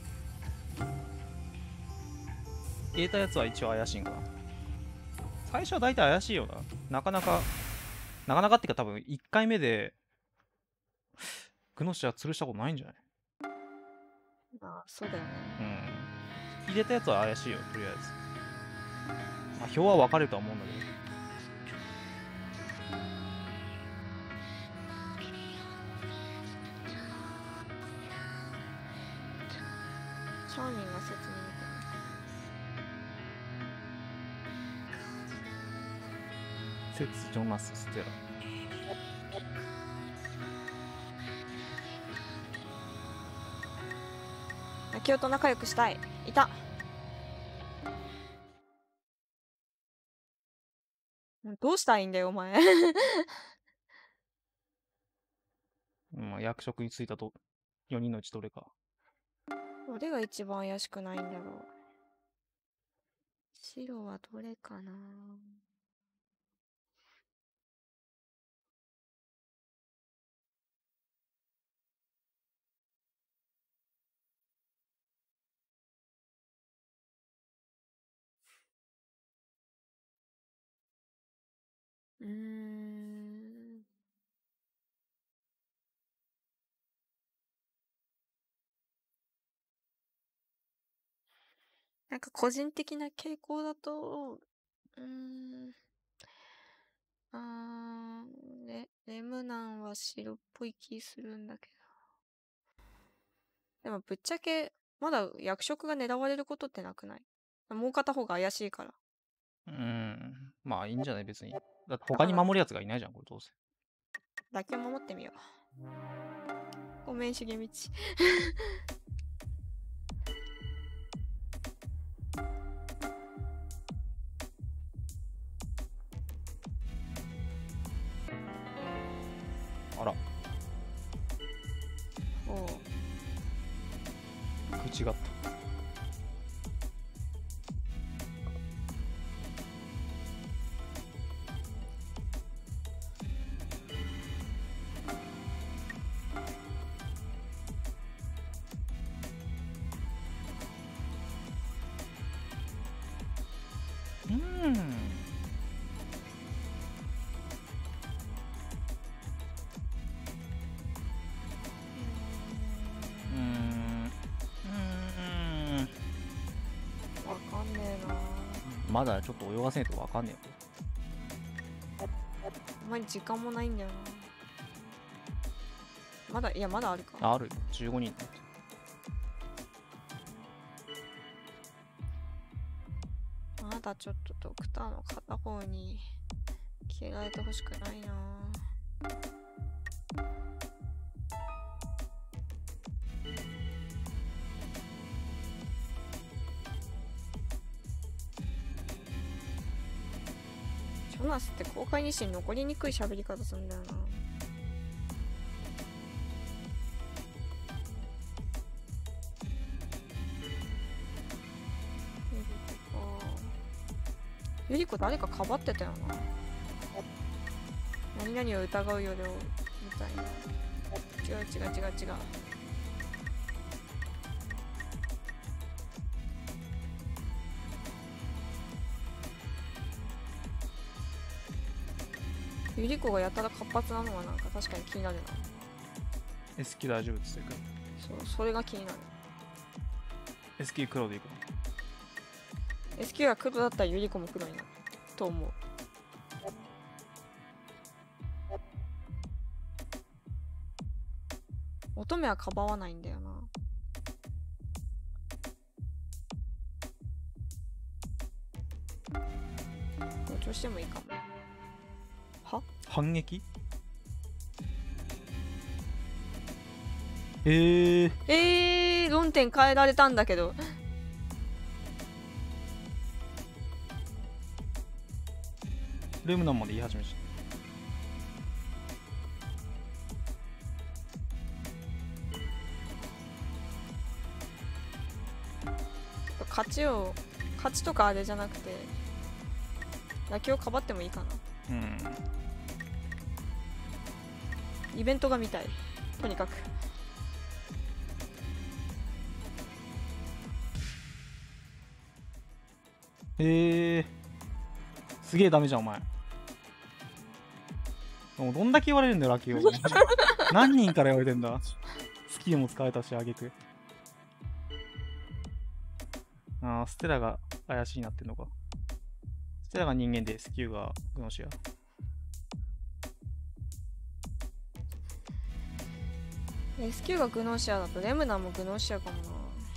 入れたやつは一応怪しいんかな。最初は大体怪しいよな。なかなか、なかなかっていうか多分いっかいめで、グノシは吊るしたことないんじゃない？ ああ、そうだよね。 うん。入れたやつは怪しいよ、とりあえず。まあ、票は分かれるとは思うんだけど。 シャーミンが説明セツ、ジョナス、ステラ。 泣きと仲良くしたい。いた。どうしたらいいんだよお前。 まあ、役職に就いたとよにんのうちどれか。 どれが一番怪しくないんだろう。白はどれかな。うーん。なんか個人的な傾向だと、うーん。あーレ、レムナンは白っぽい気するんだけど。でもぶっちゃけ、まだ役職が狙われることってなくない？もう片方が怪しいから。 うーん。まあいいんじゃない別に。だって他に守るやつがいないじゃん、これどうせ。 だけ守ってみよう。ごめん、茂道。 あら、 おう。 口があった。うーん。うーん。うーん。 わかんねえな。 まだちょっと泳がせないとわかんねえよ。 あんまり時間もないんだよな。まだ、いや、まだあるか。 あ、あるよ。じゅうごにんだって。 まだちょっとドクターの片方に着替えてほしくないな。 マスって公開日誌に残りにくい喋り方するんだよな。ゆり子誰かかばってたよな。何々を疑うよりをみたいな。違う違う違う違う。ゆり子がやたら活発なのはなんか確かに気になるな。 S 級大丈夫っつってくる。 そう、それが気になる。 S 級黒でいくの。 エスキュー が黒だったらゆり子も黒になると思う。乙女はかばわないんだよな。同調してもいいかも。は反撃えー、 えー、論点変えられたんだけど。 レムナンまで言い始めちゃった。勝ちを勝ちとかあれじゃなくて泣きをかばってもいいかな。 うん。 イベントが見たい。とにかくえー、すげえダメじゃんお前。もうどんだけ言われるんだよラキオ。何人から言われてんだ。スキルも使えたしあげく。ああ、ステラが怪しいなってんのか。ステラが人間で S 級がグノシア。 エスキュー がグノーシアだとレムナもグノーシアかもな。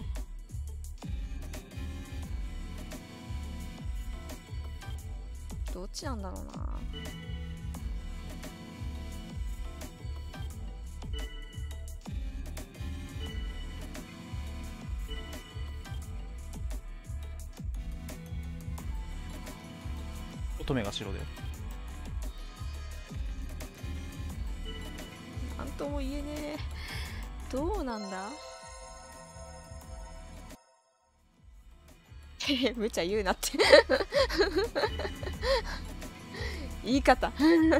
どっちなんだろうな。 乙女が白で。 なんとも言えねえ。どうなんだ。無茶言うなって言い方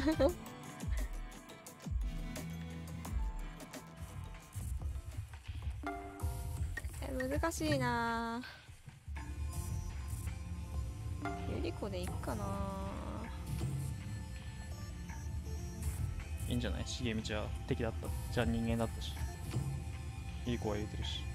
難しいな。ゆり子でいっかな。 いいんじゃない。茂みちは敵だった。じゃあ人間だったし。いい子は言うてるし。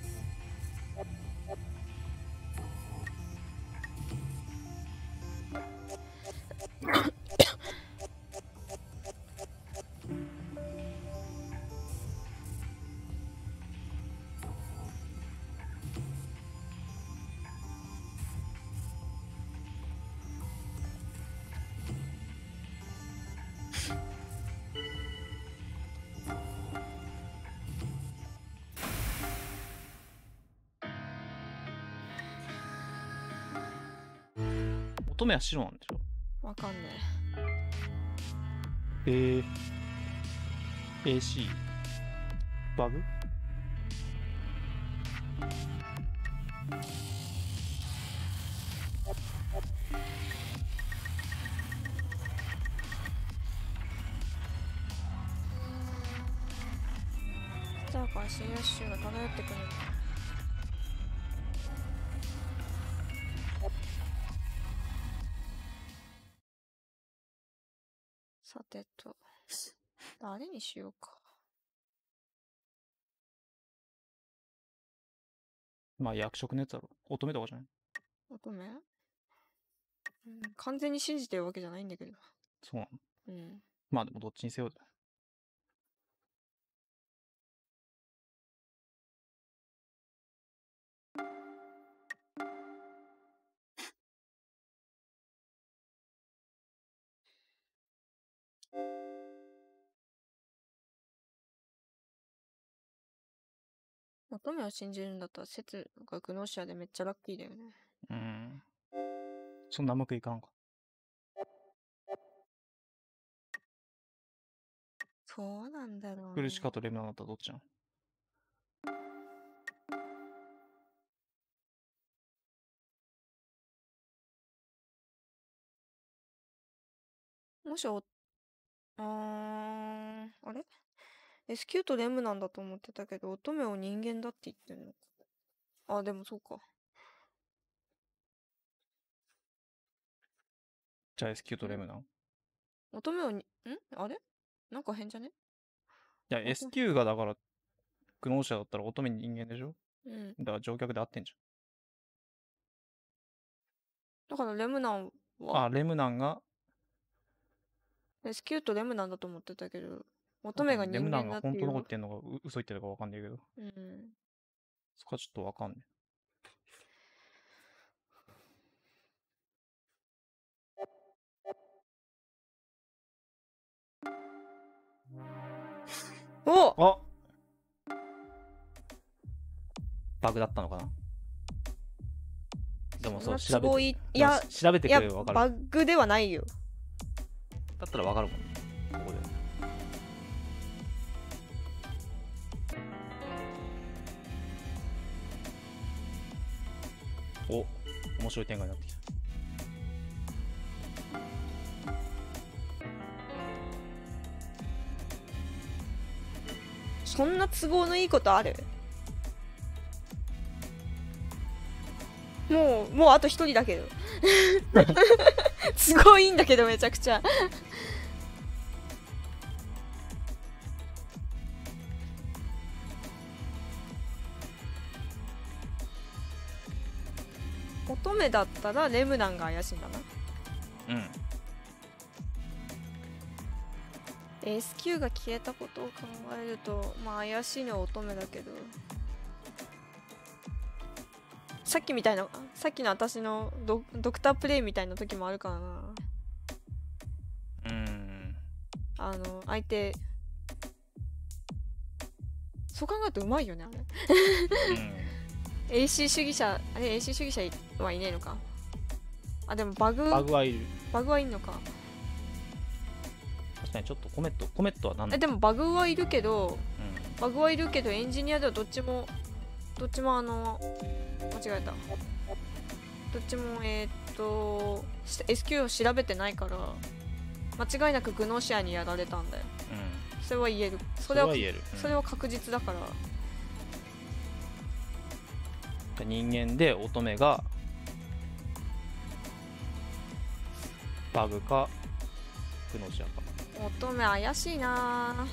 乙女は白なんでしょ。 わかんねえー、エーシー バグ。 え。じゃあからシーアッシュが漂ってくる。さてと誰にしようか。 まあ役職のやつだろ。乙女とかじゃない。 乙女、うん、完全に信じてるわけじゃないんだけど。 そうなの。 うん。 まあでもどっちにせよだよ。 乙女を信じるんだったら説がグノーシアでめっちゃラッキーだよね。 うん。そんなうまくいかんか。 そうなんだろうね。 クルシカとレムナンだったらどっちなの？ もしお、あー、あれ ?エスキュー とレムなんだと思ってたけど、乙女を人間だって言ってんのか。あ、でもそうか。 じゃあ エスキュー とレムナン？い乙女をに、んあれなんか変じゃね？ や、エスキュー がだから、グノーシアだったら乙女人間でしょ？ うん。 だから乗客で合ってんじだからレムナンゃん。 はあ、レムナンが、 エスキュー とレムなんだと思ってたけど、乙わかんないレムナン女が人間だが本当のっていうわ。 こと言ってんのか、う嘘言ってるかわかんないけど、 うん。 そこはちょっとわかんない。 おあバグだったのかな。でもそう、調べて、 いいや、 調べてくれればわかる。 バグではないよ。 だったらわかるもんね、ここで。お、面白い展開になってきた。 そんな都合のいいことある？もう、もうあと一人だけど。都合いいんだけど、めちゃくちゃ。乙女だったらレムナンが怪しいんだな。 うん。 エスキュー が消えたことを考えると、まあ怪しいのは乙女だけど、さっきみたいな、さっきの私の ド, ドクタープレイみたいな時もあるからな。 うーん。 あの相手そう考えるとうまいよね、あれ。 うん、 エーシー 主義者、あれ エーシー 主義者はいねえのか。あ、でもバグバグはいる。 バグはいんのか。 確かにちょっとコメントコメントは何だ。 え、でもバグはいるけど、 うん、 バグはいるけどエンジニアではどっちもどっちもあの間違えた。どっちもえー、っと エスキュー を調べてないから間違いなくグノシアにやられたんだよ。 うん、 それは言える。そそれはれは言える、うん、 それは確実だから。 人間で乙女がバグかグノシアか。 乙女怪しいな。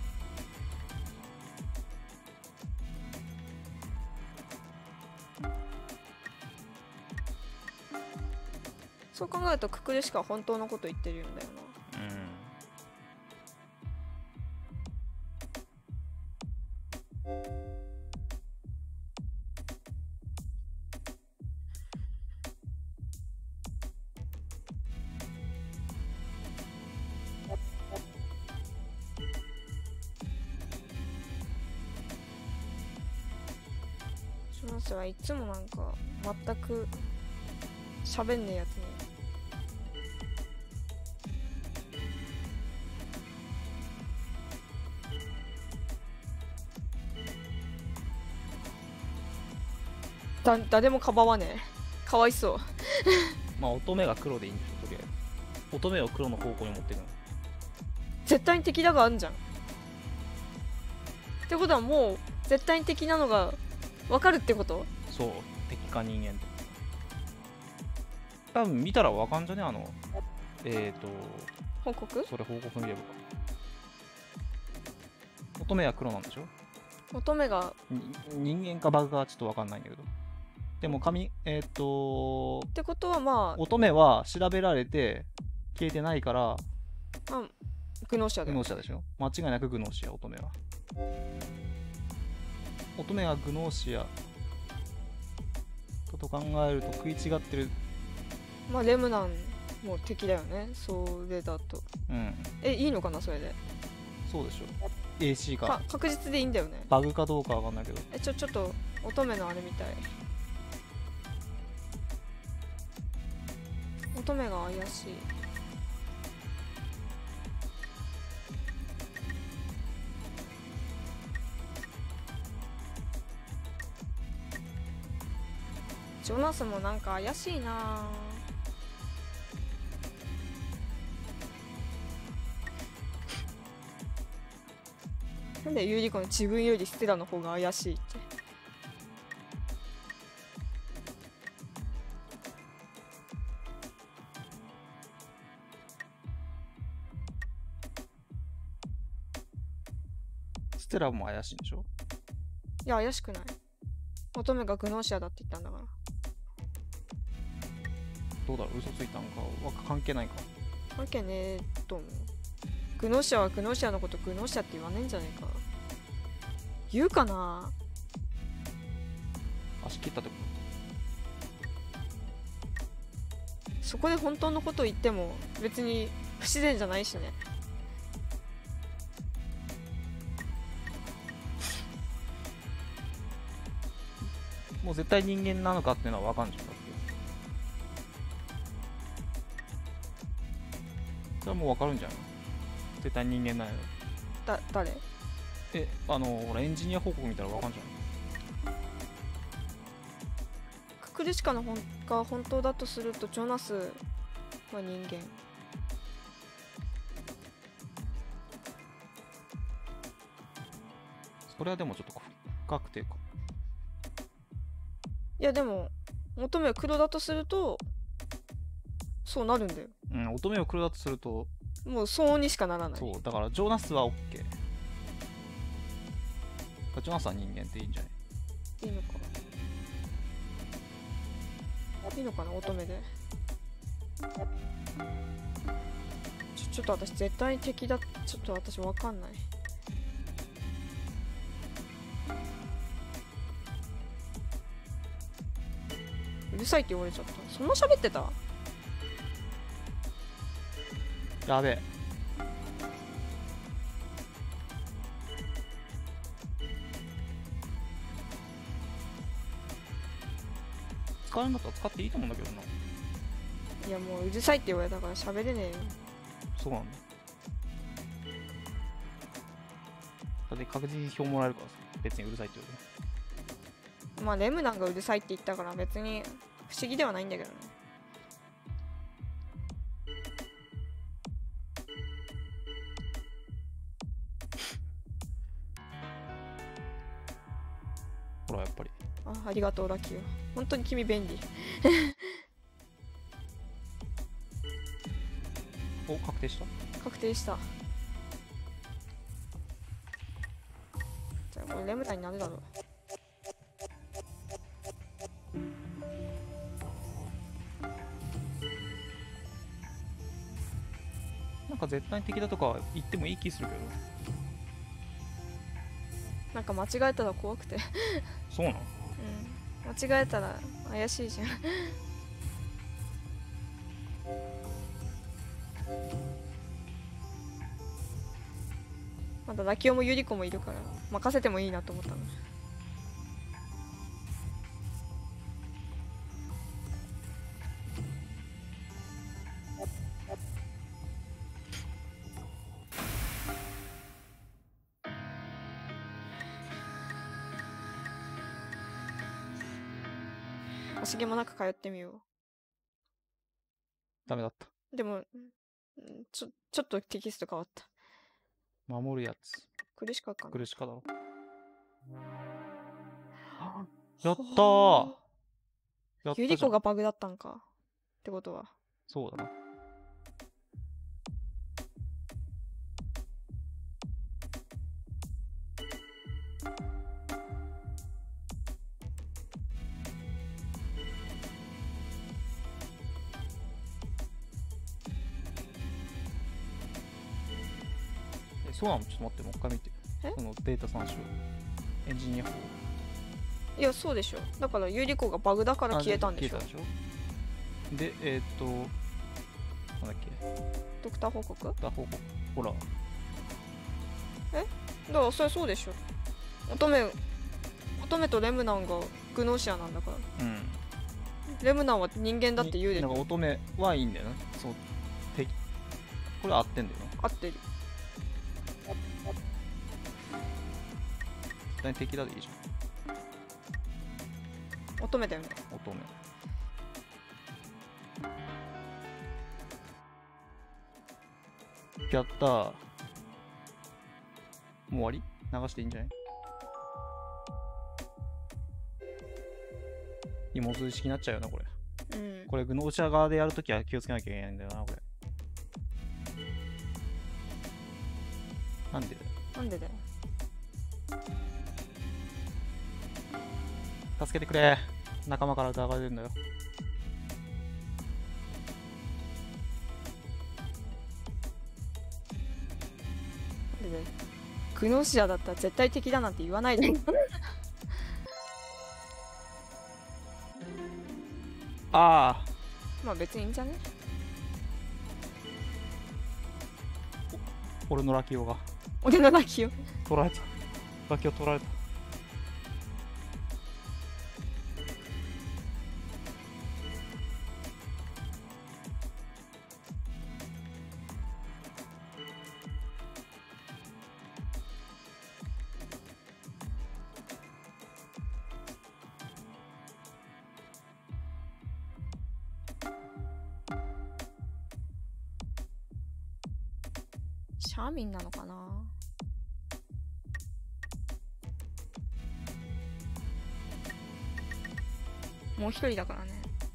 そう考えるとククルしか本当のこと言ってるんだよな。 うん。 シュマスはいつもなんか全く喋んねえやつに。だ誰もかばわねえ。かわいそう。 まあ乙女が黒でいいんでしょ、とりあえず。乙女を黒の方向に持っていくの。 絶対に敵だがあんじゃん。ってことはもう絶対に敵なのが分かるってこと？ そう、敵か人間と。多分見たらわかんじゃね、あの、えーと、 報告？ それ報告見れば。乙女は黒なんでしょ？ 乙女が人間かバグかちょっとわかんないんだけど。でも紙、えっ、ー、とってことはまあ、 乙女は調べられて消えてないから、 まあ、グノーシアだよ。 グノーシアでしょ？間違いなくグノーシア、乙女は。乙女はグノーシアと考えると食い違ってる。 まあレムナンも敵だよね、それだと。 うん。 え、いいのかなそれで。 そうでしょ。エーシー か。 か確実でいいんだよね。 バグかどうかわかんないけど。 え、ちょ、ちょっと乙女のあれみたい。乙女が怪しい。 ジョナスもなんか怪しいな。なんでユリコの自分よりステラの方が怪しいって。 ステラも怪しいんでしょ。 いや怪しくない。乙女がグノーシアだって言ったんだから。 どうだろう、嘘ついたんかわか関係ないか。 関係ねえと思う。グノーシアはグノーシアのことグノーシアって言わねえんじゃねえか。言うかな。 足切ったってこそこで本当のことを言っても別に不自然じゃないしね。 ともう絶対人間なのかっていうのは分かんじゃん。だってそれはもう分かるんじゃないの。絶対人間ないの。 だ誰。 え、あのほらエンジニア報告見たら分かんじゃない。 ククルシカの本が本当だとするとジョナスは人間。 それはでもちょっと不確定か。 いやでも乙女は黒だとするとそうなるんだよ。 うん、乙女を黒だとするともう騒音にしかならない。 そうだからジョナスは OK。ジョナスは人間っていいんじゃない。 いいのかいいのかな乙女で。ちょちょっと私絶対に敵だ。ちょっと私わかんない。うるさいって言われちゃった。そんな喋ってた。 やべえ。使うんだったら使っていいと思うんだけどな。 いやもううるさいって言われたから喋れねえよ。 そうなんだ。だって確実に票もらえるからさ、別にうるさいって言うと。 まあレムナンがうるさいって言ったから別に不思議ではないんだけどね。 ほらやっぱり。 あ、ありがとうラキオ。本当に君便利。 お、確定した。 確定した。じゃあこれレムナンになるだろう。 なんか絶対的だとか言ってもいい気するけど。 なんか間違えたら怖くて。 そうなの。 うん、間違えたら怪しいじゃん。まだラキオもユリコもいるから任せてもいいなと思ったの。惜しげもなく通ってみよう。 ダメだった。 でもちょちょっとテキスト変わった。 守るやつ。 苦しかったかな。 苦しかだろ。やったー。やったじゃん。 ユリコがバグだったんか。ってことは。 そうだな。え、そうなの。ちょっと待って、もう一回見て。 え？ そのデータ参照。エンジニア法。 いや、そうでしょ。だからユリコがバグだから消えたんでしょ。 消えたでしょ。で、えー、っと、なんだっけ。 ドクター報告？ ドクター報告。ほら。 え？だからそれそうでしょ。乙女、乙女とレムナンがグノーシアなんだから。 うん。 レムナンは人間だって言うでしょ。 なんか乙女はいいんだよな。そう。てこれ合ってんだよな。 合ってる。 絶対に敵だでいいじゃん。 乙女だよね。 乙女。やったー。もう終わり？流していいんじゃない？芋づる式になっちゃうよな、これ。 うん。 これ、グノーシャ側でやるときは気をつけなきゃいけないんだよな、これ。なんでだよ。 なんでだよ。 助けてくれ。仲間から疑われるんだよ。 なんでだよ。グノシアだったら絶対敵だなんて言わないで。 ああ。 まあ別にいいんじゃね？ 俺のラキオが。 俺のラキオ。 取られた。ラキオ取られた。 シャーミンなのかな。もう一人だからね。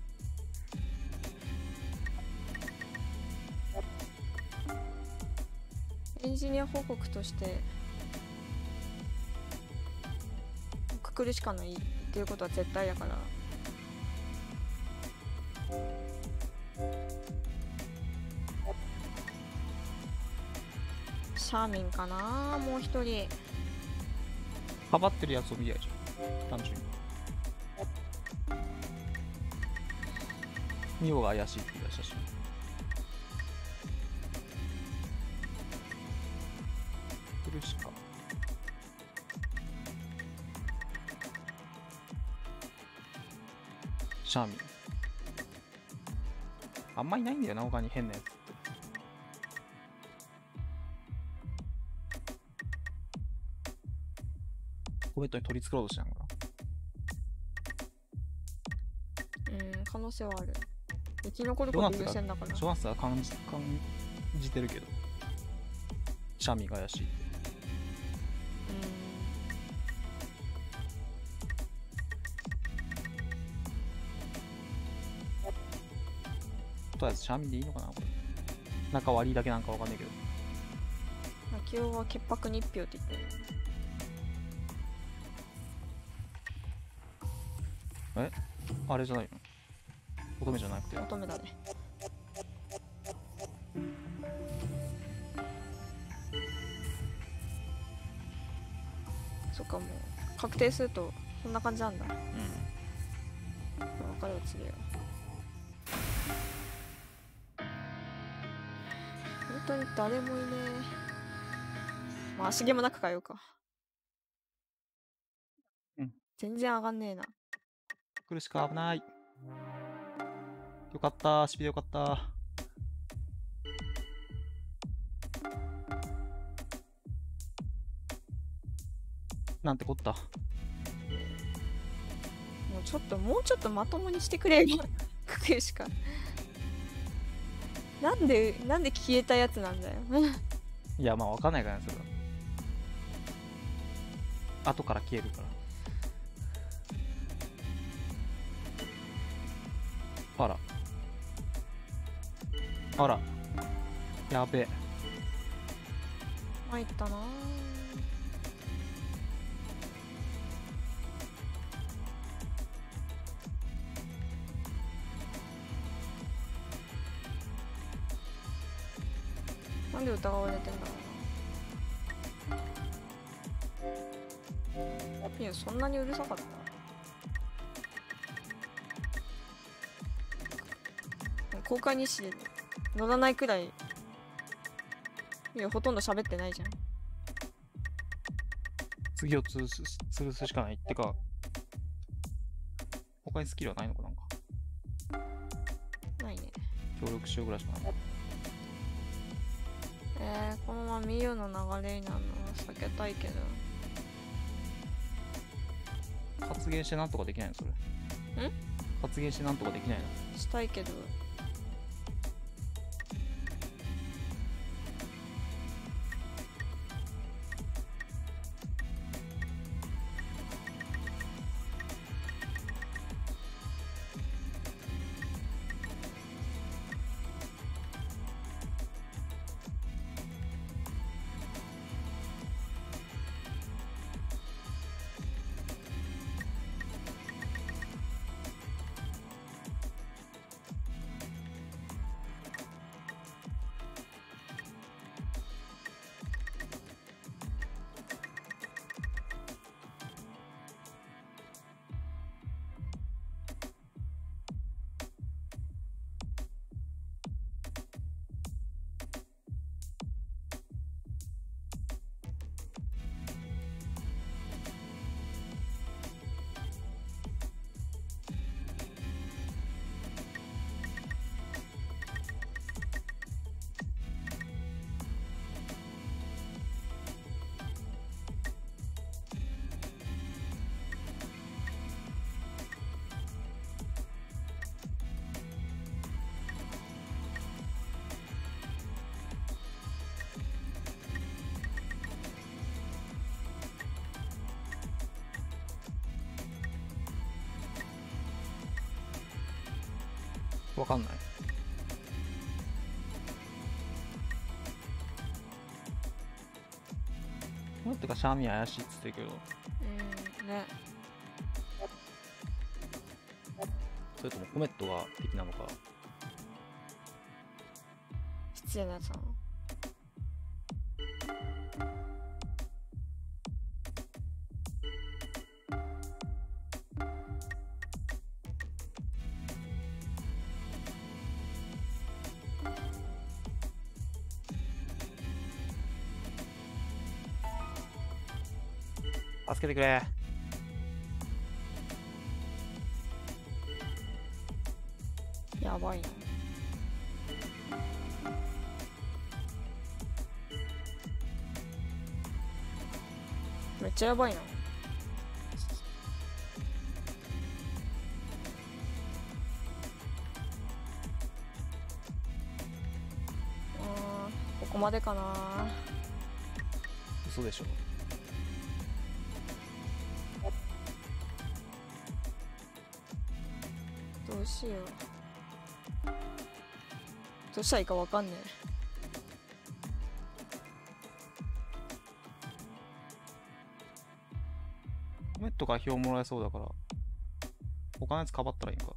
エンジニア報告としてくくるしかないっていうことは絶対だから。シャーミンかな、もう一人。 かばってるやつを見りゃいいじゃん、単純に。ミオが怪しいって言い出したし。苦しか。シャーミン。あんまいないんだよな、他に変なやつって。コベットに取り繕おうとしたのかな。うん、可能性はある。生き残ること優先だから。 ショナスは感じ、感じてるけど。シャミが怪しいって。うん。とりあえずシャミでいいのかなこれ。仲悪いだけなんかわかんないけど。 マキオは潔白に一票って言ってる。 えあれじゃないの？乙女じゃなくて。 乙女だね。そっか、もう確定するとこんな感じなんだ。うん。分かるわ、次は。本当に誰もいねえ。まあ足毛もなくかようか。 うん。 全然上がんねえな。 苦しか危ない。よかったー、しびれよかったー。なんてこった。もうちょっと、もうちょっとまともにしてくれよ。くくしか。なんで、なんで消えたやつなんだよ。 いや、まあわかんないからね、それは。後から消えるから。あら。あら。やべえ。 参ったなぁ。なんで疑われてんだろうな。いや、そんなにうるさかった？公開日誌で乗らないくらい。いや、ほとんど喋ってないじゃん。 次をつるす吊るすしかないってか、他にスキルはないのかなんか。 ないね。 協力しようぐらいしかない。 えー、このままミユの流れになるのは避けたいけど。 発言してなんとかできないのそれ。 発言してなんとかできないの？ したいけど。 わかんない。なんてかシャーミン怪しいっつってるけど、 うんね。 それともコメットが敵なのか。 失礼なやつなの。 助けてくれ。 やばいな。めっちゃやばいな。あー、ここまでかな。 嘘でしょ。 どうしよう。どうしたらいいかわかんねコメットが票もらえそうだから、他のやつかばったらいいのか。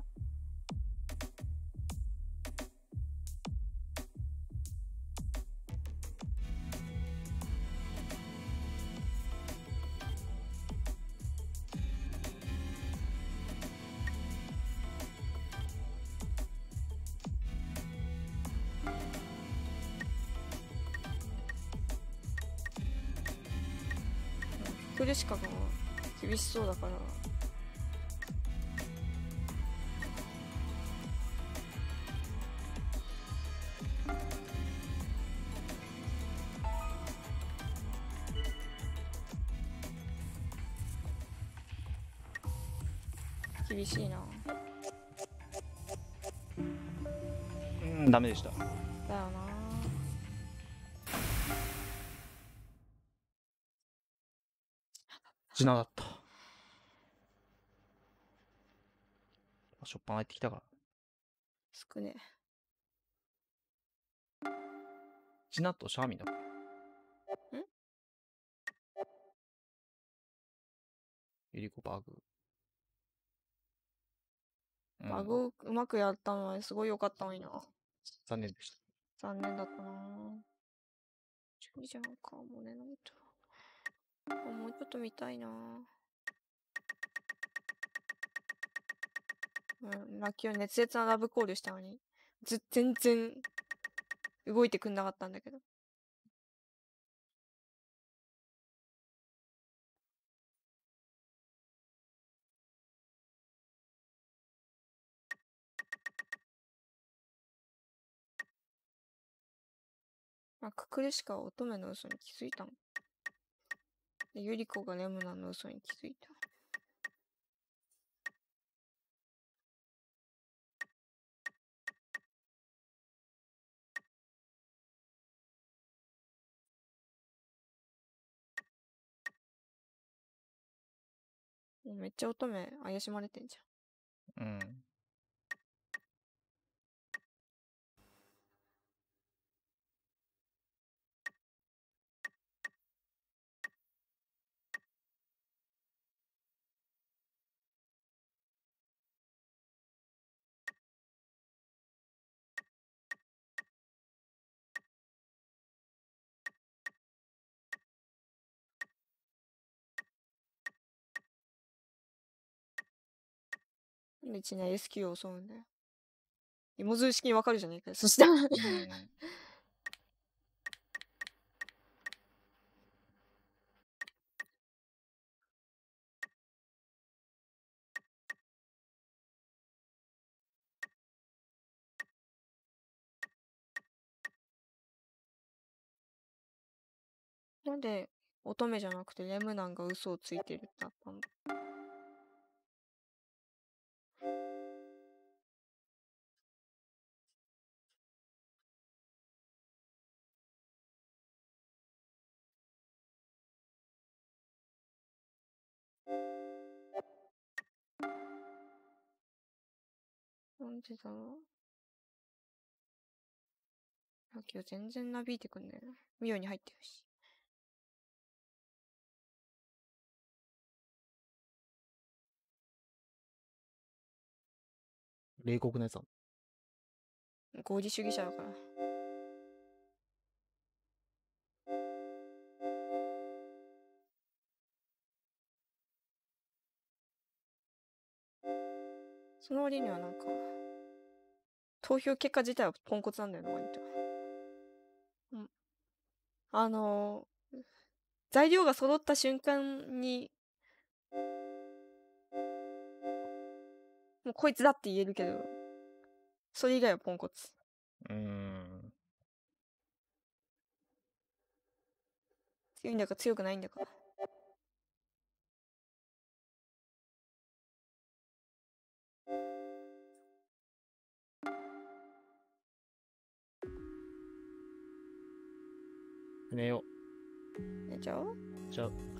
え。クルシカが厳しそうだから。厳しいな。 うん、ダメでした。 だよな。 ジナだった。しょっぱな入ってきたから。 少ねジナとシャーミンだ。んユリコバグ。 え。バグをうまくやったのはすごい良かったのにな。 残念でした。 残念だったな。じゅうじゃんか、もう寝ないと。もうちょっと見たいな。うん、ラッキーは熱烈なラブコールしたのに、ず全然動いてくんなかったんだけど。まあ、ククルシカは乙女の嘘に気づいたの。で、ユリコがレムナの嘘に気づいた。 もうめっちゃ乙女怪しまれてんじうん。 ゃん。で、ちな エスキュー を襲うんだよ。芋づる式にわかるじゃねえかよ。そしたらうん。 なんで乙女じゃなくてレムナンが嘘をついてるってあったの？なんでだろう。今日全然なびいてくんねえな。ミオに入ってるし。 冷酷なやつだ。 合理主義者だから。その割にはなんか、投票結果自体はポンコツなんだよな、割と。うん。あのー、材料が揃った瞬間に、もうこいつだって言えるけど、それ以外はポンコツ。 うーん。 強いんだか強くないんだか。 寝よ寝ちゃう？ う。じゃあ。